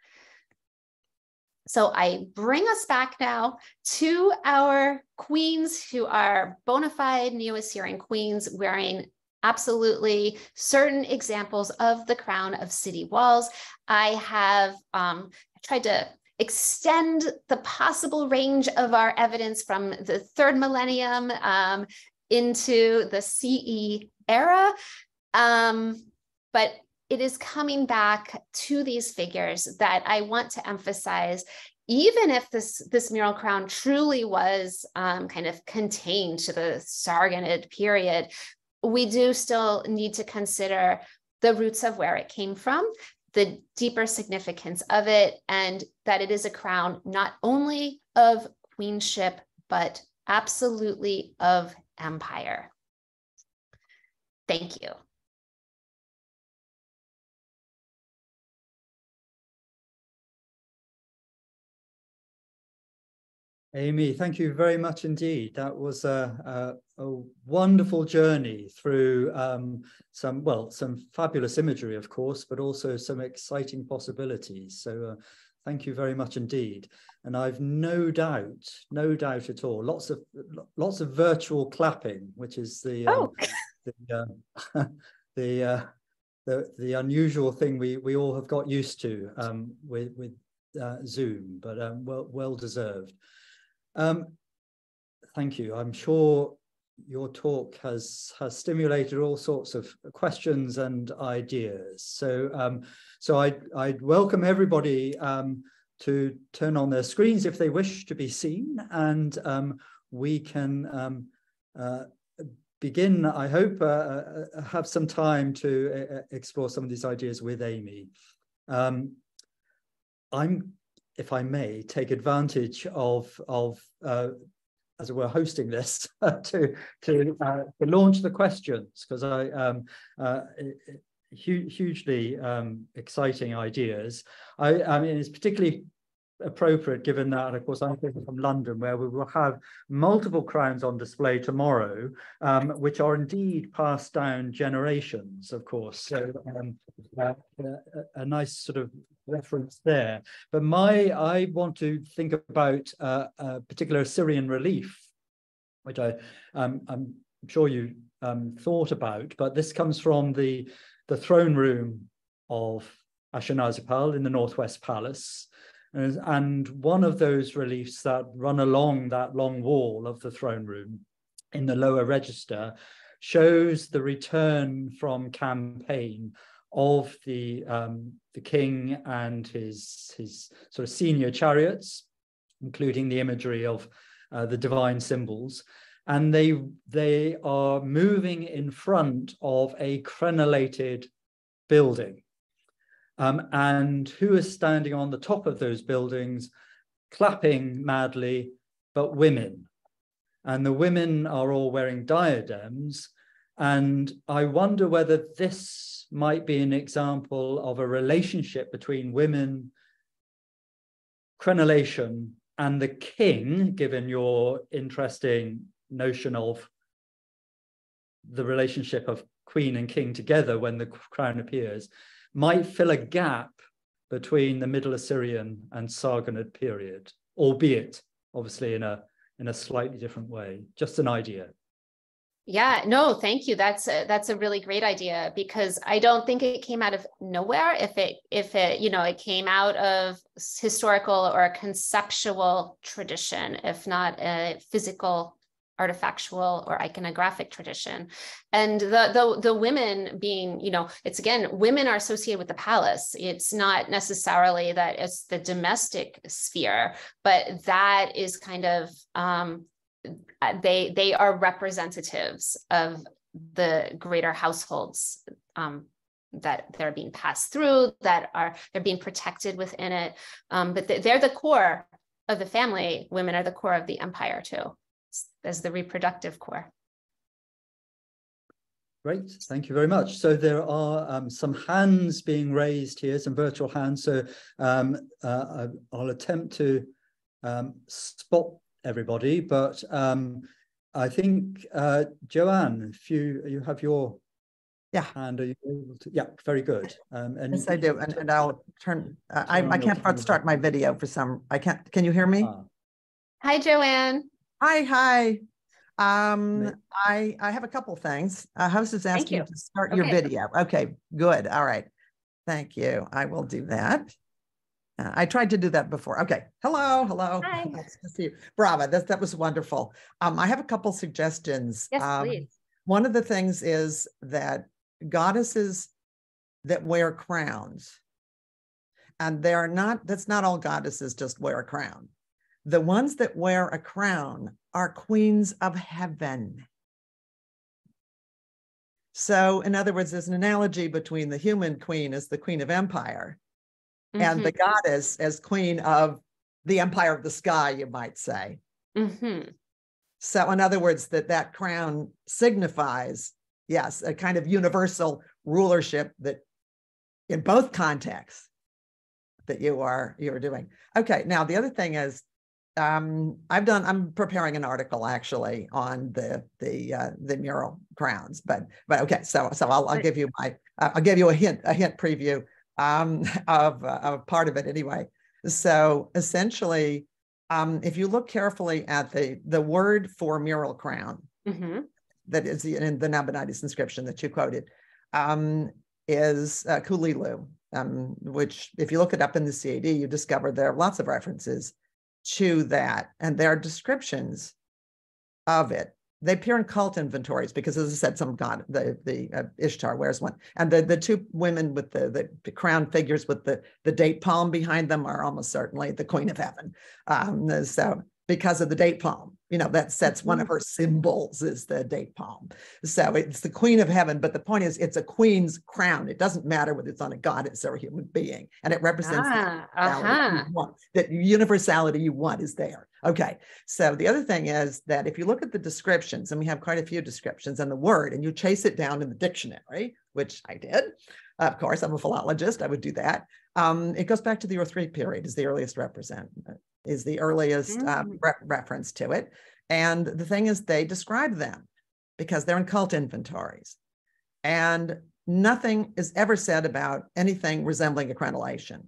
So I bring us back now to our queens who are bona fide Neo-Assyrian queens wearing absolutely certain examples of the crown of city walls. I have tried to extend the possible range of our evidence from the third millennium into the CE era, but it is coming back to these figures that I want to emphasize. Even if this mural crown truly was kind of contained to the Sargonid period, we do still need to consider the roots of where it came from, the deeper significance of it, and that it is a crown not only of queenship, but absolutely of empire. Thank you. Amy, thank you very much indeed. That was a wonderful journey through some fabulous imagery, of course, but also some exciting possibilities. So thank you very much indeed. And I've no doubt at all, lots of virtual clapping, which is the the unusual thing we all have got used to with Zoom, but well deserved. Thank you. I'm sure your talk has stimulated all sorts of questions and ideas. So I'd welcome everybody to turn on their screens if they wish to be seen, and we can begin, I hope, have some time to explore some of these ideas with Amy. If I may, take advantage of as it were, hosting this to launch the questions, because hugely exciting ideas. I mean, it's particularly appropriate given that, of course, I'm from London, where we will have multiple crowns on display tomorrow, which are indeed passed down generations, of course. So a nice sort of reference there. But I want to think about a particular Assyrian relief, which I'm sure you thought about, but this comes from the throne room of Ashurbanipal in the Northwest Palace. And one of those reliefs that run along that long wall of the throne room in the lower register shows the return from campaign of the king and his sort of senior chariots, including the imagery of the divine symbols. And they are moving in front of a crenellated building. And who is standing on the top of those buildings, clapping madly, but women. And the women are all wearing diadems. And I wonder whether this might be an example of a relationship between women, crenellation, and the king, given your interesting notion of the relationship of queen and king together when the crown appears, might fill a gap between the Middle Assyrian and Sargonid period, albeit obviously in a slightly different way. Just an idea. Yeah, no, thank you. That's a really great idea, because I don't think it came out of nowhere. If it it came out of historical or a conceptual tradition, if not a physical, artifactual or iconographic tradition. And the women being, it's again, women are associated with the palace. It's not necessarily that it's the domestic sphere, but that is kind of, they are representatives of the greater households that they're being passed through, they're being protected within it. But they're the core of the family. Women are the core of the empire too, as the reproductive core. Great, thank you very much. So there are some hands being raised here, some virtual hands. So I'll attempt to spot everybody, but I think Joanne, if you have your hand, are you able to? Yeah, very good. And yes, I do, and I'll turn. I can't start my video for some. I can't. Can you hear me? Hi, Joanne. Hi. I have a couple things. Host is asking you to start your video. Okay, good. All right. Thank you. I will do that. I tried to do that before. Okay. Hello. Hi. Nice to see you. Brava. That was wonderful. I have a couple suggestions. Yes, please. One of the things is that goddesses that wear crowns, and that's not all goddesses just wear a crown. The ones that wear a crown are queens of heaven. So in other words, there's an analogy between the human queen as the queen of empire and the goddess as queen of the empire of the sky, you might say. So in other words, that crown signifies, yes, a kind of universal rulership that in both contexts that you are doing. Okay, now the other thing is, I'm preparing an article actually on the mural crowns, but okay, so I'll give you a hint preview of part of it anyway. So essentially, if you look carefully at the word for mural crown, that is in the Nabonidus inscription that you quoted, is Kulilu, which if you look it up in the CAD, you discover there are lots of references to that. And there are descriptions of it. They appear in cult inventories because, as I said, some god, the Ishtar wears one. And the two women with the crown figures with the date palm behind them are almost certainly the Queen of Heaven. So because of the date palm, that sets one of her symbols is the date palm. So it's the Queen of Heaven, but the point is it's a queen's crown. It doesn't matter whether it's on a goddess or a human being. And it represents that universality you want is there. Okay. So the other thing is that if you look at the descriptions, and we have quite a few descriptions and the word, and you chase it down in the dictionary, which I did. Of course, I'm a philologist. I would do that. It goes back to the Ur-3 period is the earliest reference to it. And the thing is, they describe them because they're in cult inventories. And nothing is ever said about anything resembling a crenellation.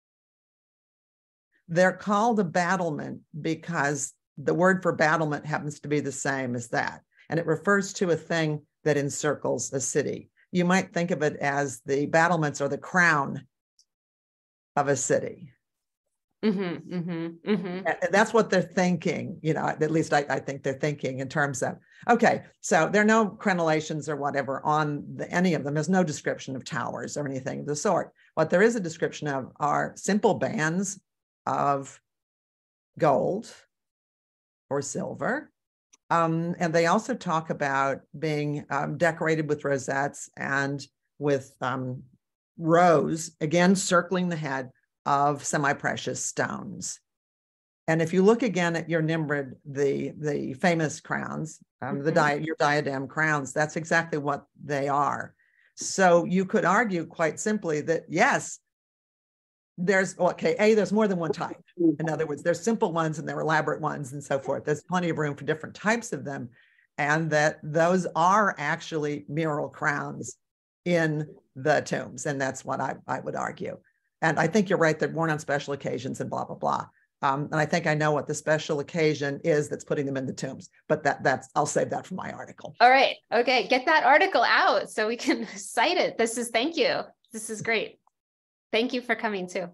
They're called a battlement because the word for battlement happens to be the same as that. And it refers to a thing that encircles a city. You might think of it as the battlements or the crown of a city. And that's what they're thinking, at least I think they're thinking in terms of, okay, so there are no crenellations or whatever on any of them. There's no description of towers or anything of the sort. What there is a description of are simple bands of gold or silver. And they also talk about being decorated with rosettes and with rows, again, circling the head of semi-precious stones. And if you look again at your Nimrud, the famous crowns, your diadem crowns, that's exactly what they are. So you could argue quite simply that, yes, there's more than one type. In other words, there's simple ones and there are elaborate ones and so forth. There's plenty of room for different types of them. And that those are actually mural crowns in the tombs. And that's what I would argue. And I think you're right, they're worn on special occasions and blah, blah, blah. And I think I know what the special occasion is that's putting them in the tombs, but that's I'll save that for my article. All right. Okay. Get that article out so we can cite it. Thank you. This is great. Thank you for coming too.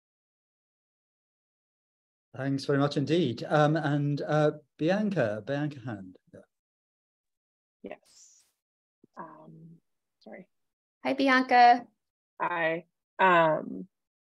Thanks very much indeed. And Bianca hand. Yes. Sorry. Hi, Bianca. Hi. I'm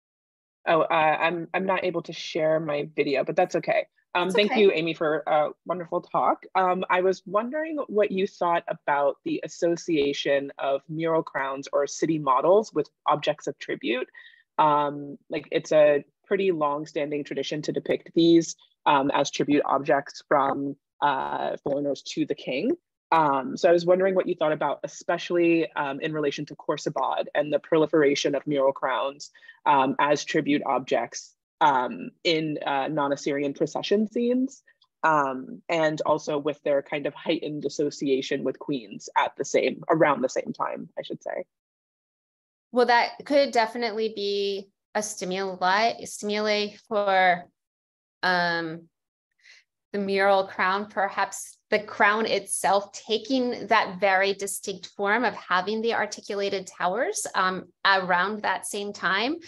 not able to share my video, but that's okay. Thank you, Amy, for a wonderful talk. I was wondering what you thought about the association of mural crowns or city models with objects of tribute. Like it's a pretty long-standing tradition to depict these as tribute objects from foreigners to the king. So I was wondering what you thought about, especially in relation to Khorsabad and the proliferation of mural crowns as tribute objects in non-Assyrian procession scenes, and also with their kind of heightened association with queens around the same time, I should say. Well, that could definitely be a stimuli for the mural crown, perhaps the crown itself taking that very distinct form of having the articulated towers around that same time.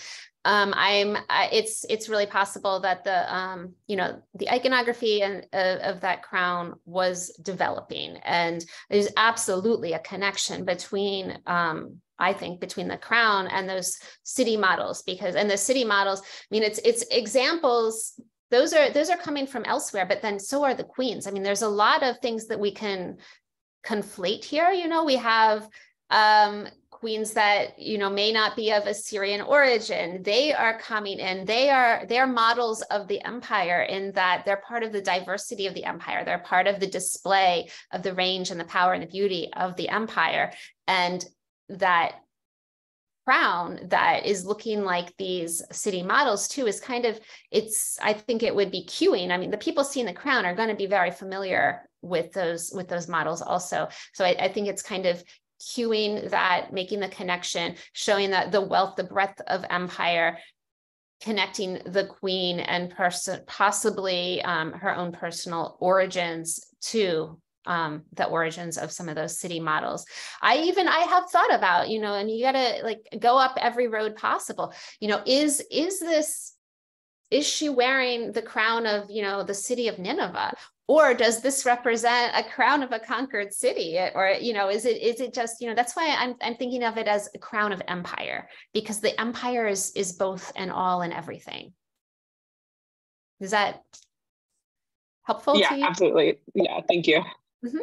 It's really possible that the iconography of that crown was developing, and there's absolutely a connection between I think between the crown and those city models, and the city models, I mean, it's examples. Those are coming from elsewhere, but then so are the queens. I mean, there's a lot of things that we can conflate here. We have queens that may not be of Assyrian origin. They are coming in. They are models of the empire in that they're part of the diversity of the empire. They're part of the display of the range and the power and the beauty of the empire. And that crown that is looking like these city models too is I think it would be cueing. I mean, the people seeing the crown are going to be very familiar with those models also. So I think it's kind of cueing that, making the connection, showing that the wealth, the breadth of empire, connecting the queen and possibly her own personal origins to the origins of some of those city models. I have thought about, you know, and you gotta like go up every road possible, you know, is she wearing the crown of, you know, the city of Nineveh? Or does this represent a crown of a conquered city? Or, you know, is it just, you know, that's why I'm thinking of it as a crown of empire, because the empire is both and all and everything. Is that helpful to you? Yeah, absolutely. Yeah, thank you. Mm-hmm.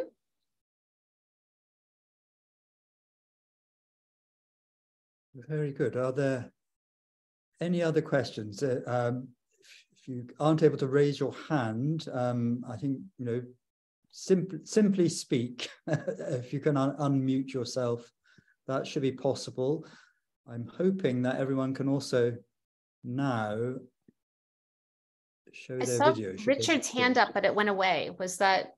Very good. Are there any other questions? If you aren't able to raise your hand, I think, you know, simply speak. If you can unmute yourself, that should be possible. I'm hoping that everyone can also now show their video. Richard's hand up, but it went away. Was that?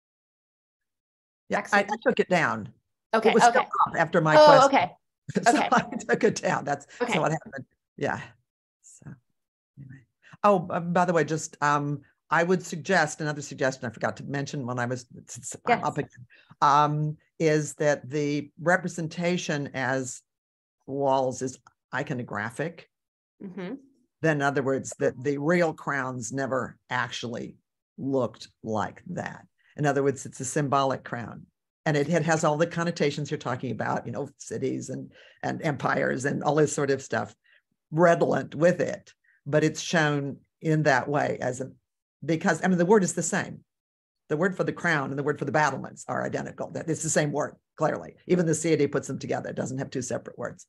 Yeah, I took it down. Okay. It was still up after my question. Okay. So okay. I took it down. That's what happened. Yeah. So anyway. Oh, by the way, just I would suggest another suggestion I forgot to mention when I was I'm up again, is that the representation as walls is iconographic. Mm-hmm. Then, in other words, that the real crowns never actually looked like that. In other words, it's a symbolic crown. And it has all the connotations you're talking about, you know, cities and empires and all this sort of stuff redolent with it. But it's shown in that way because, I mean, the word is the same. The word for the crown and the word for the battlements are identical. It's the same word, clearly. Even the CAD puts them together. It doesn't have two separate words.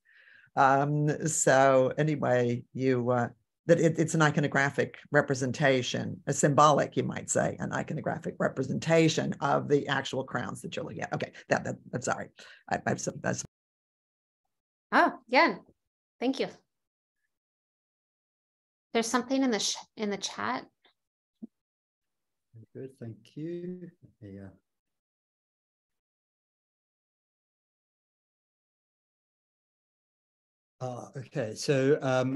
So anyway, it's an iconographic representation, a symbolic, you might say, an iconographic representation of the actual crowns that you're looking at. Okay, I'm sorry. That's. Oh, yeah. Thank you. There's something in the chat. Very good, thank you. Yeah. Okay, so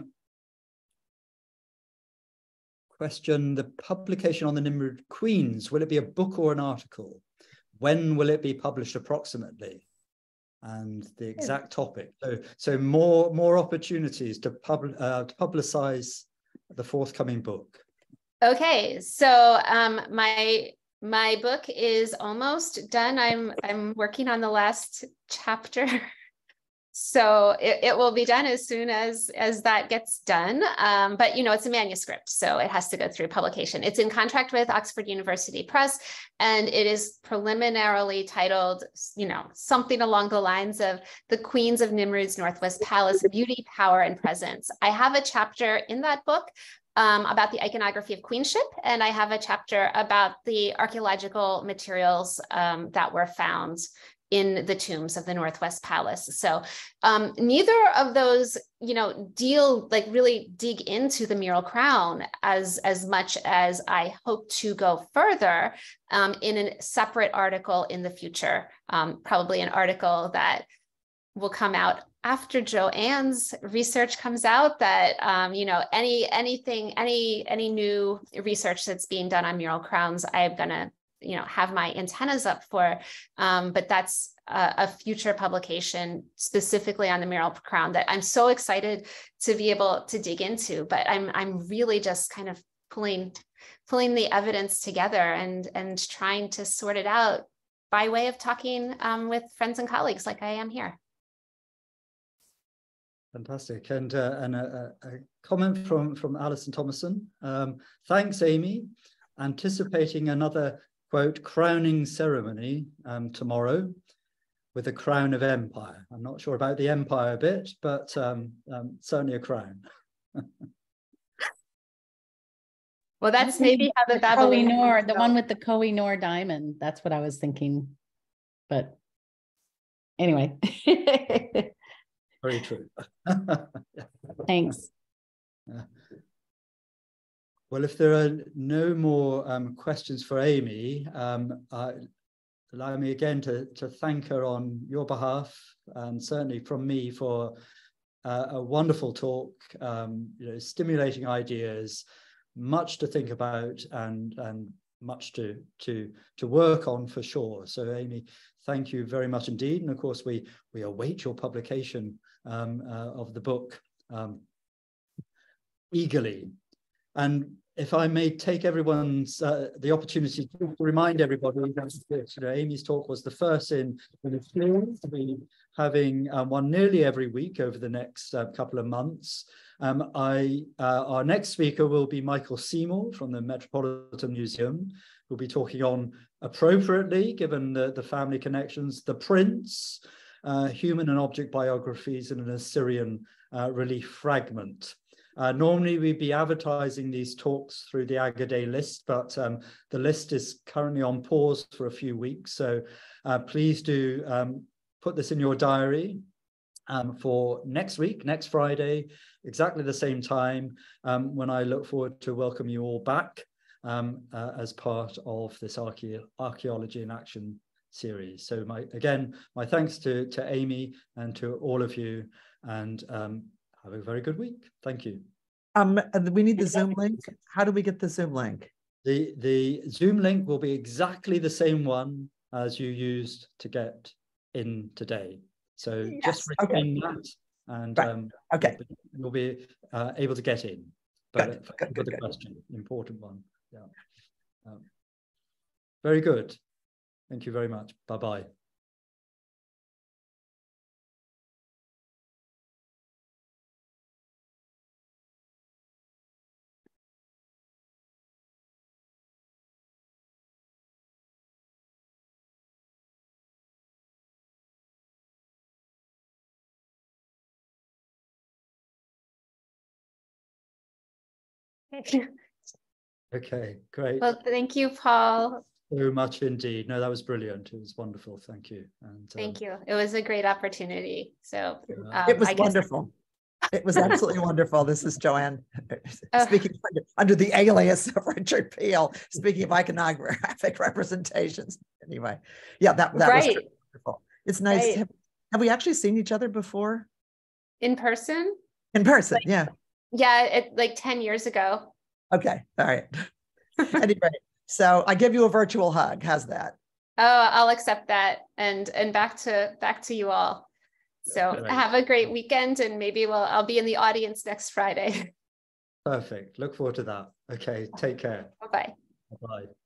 question, the publication on the Nimrud Queens, will it be a book or an article? When will it be published approximately? And the exact topic. So more opportunities to publicize the forthcoming book. Okay, so my book is almost done. I'm working on the last chapter. So it will be done as soon as that gets done. But, you know, it's a manuscript, so it has to go through publication. It's in contract with Oxford University Press, and it is preliminarily titled, you know, something along the lines of The Queens of Nimrud's Northwest Palace, Beauty, Power, and Presence. I have a chapter in that book about the iconography of queenship, and I have a chapter about the archaeological materials that were found in the tombs of the Northwest Palace. So neither of those, you know, really dig into the mural crown as much as I hope to go further in a separate article in the future, probably an article that will come out after Joanne's research comes out, that you know, any new research that's being done on mural crowns, I'm gonna, you know, have my antennas up for, but that's a future publication specifically on the mural crown that I'm so excited to be able to dig into. But I'm really just kind of pulling the evidence together and trying to sort it out by way of talking with friends and colleagues like I am here. Fantastic. And a comment from Alison Thomason. Thanks, Amy. Anticipating another, quote, crowning ceremony tomorrow with a crown of empire. I'm not sure about the empire bit, but certainly a crown. Well, that's maybe how the Koh-i-Noor, the one with the Koh-i-Noor diamond. That's what I was thinking. But anyway. Very true. Thanks. Well, if there are no more questions for Amy, allow me again to thank her on your behalf, and certainly from me, for a wonderful talk, you know, stimulating ideas, much to think about, and much to work on for sure. So Amy, thank you very much indeed. And of course, we await your publication of the book eagerly. And if I may take everyone's the opportunity to remind everybody that Amy's talk was the first in a series. We'll be having one nearly every week over the next couple of months. Our next speaker will be Michael Seymour from the Metropolitan Museum, who'll be talking on, appropriately, given the family connections, the prints, human and object biographies, and an Assyrian relief fragment. Normally we'd be advertising these talks through the Agaday list, but the list is currently on pause for a few weeks. So please do put this in your diary for next week, next Friday, exactly the same time, when I look forward to welcome you all back as part of this Archaeology in Action series. So again, my thanks to Amy and to all of you, and have a very good week. Thank you. We need the Zoom link. How do we get the Zoom link? The Zoom link will be exactly the same one as you used to get in today. So yes, just retain that, and right. You'll be able to get in. But good. The question, important one. Yeah. Very good. Thank you very much. Bye-bye. Okay, great. Well, thank you, Paul. So much indeed. No, that was brilliant. It was wonderful. Thank you. And thank you. It was a great opportunity. So it was wonderful. It was absolutely wonderful. This is Joanne speaking under the alias of Richard Peel, speaking of iconographic representations. Anyway, yeah, that was wonderful. It's nice. Right. Have we actually seen each other before? In person? In person, yeah. Yeah, like 10 years ago. Okay, all right. Anyway, so I give you a virtual hug. How's that? Oh, I'll accept that. And back to you all. So have a great weekend, and maybe I'll be in the audience next Friday. Perfect. Look forward to that. Okay, take care. Bye-bye. Bye-bye.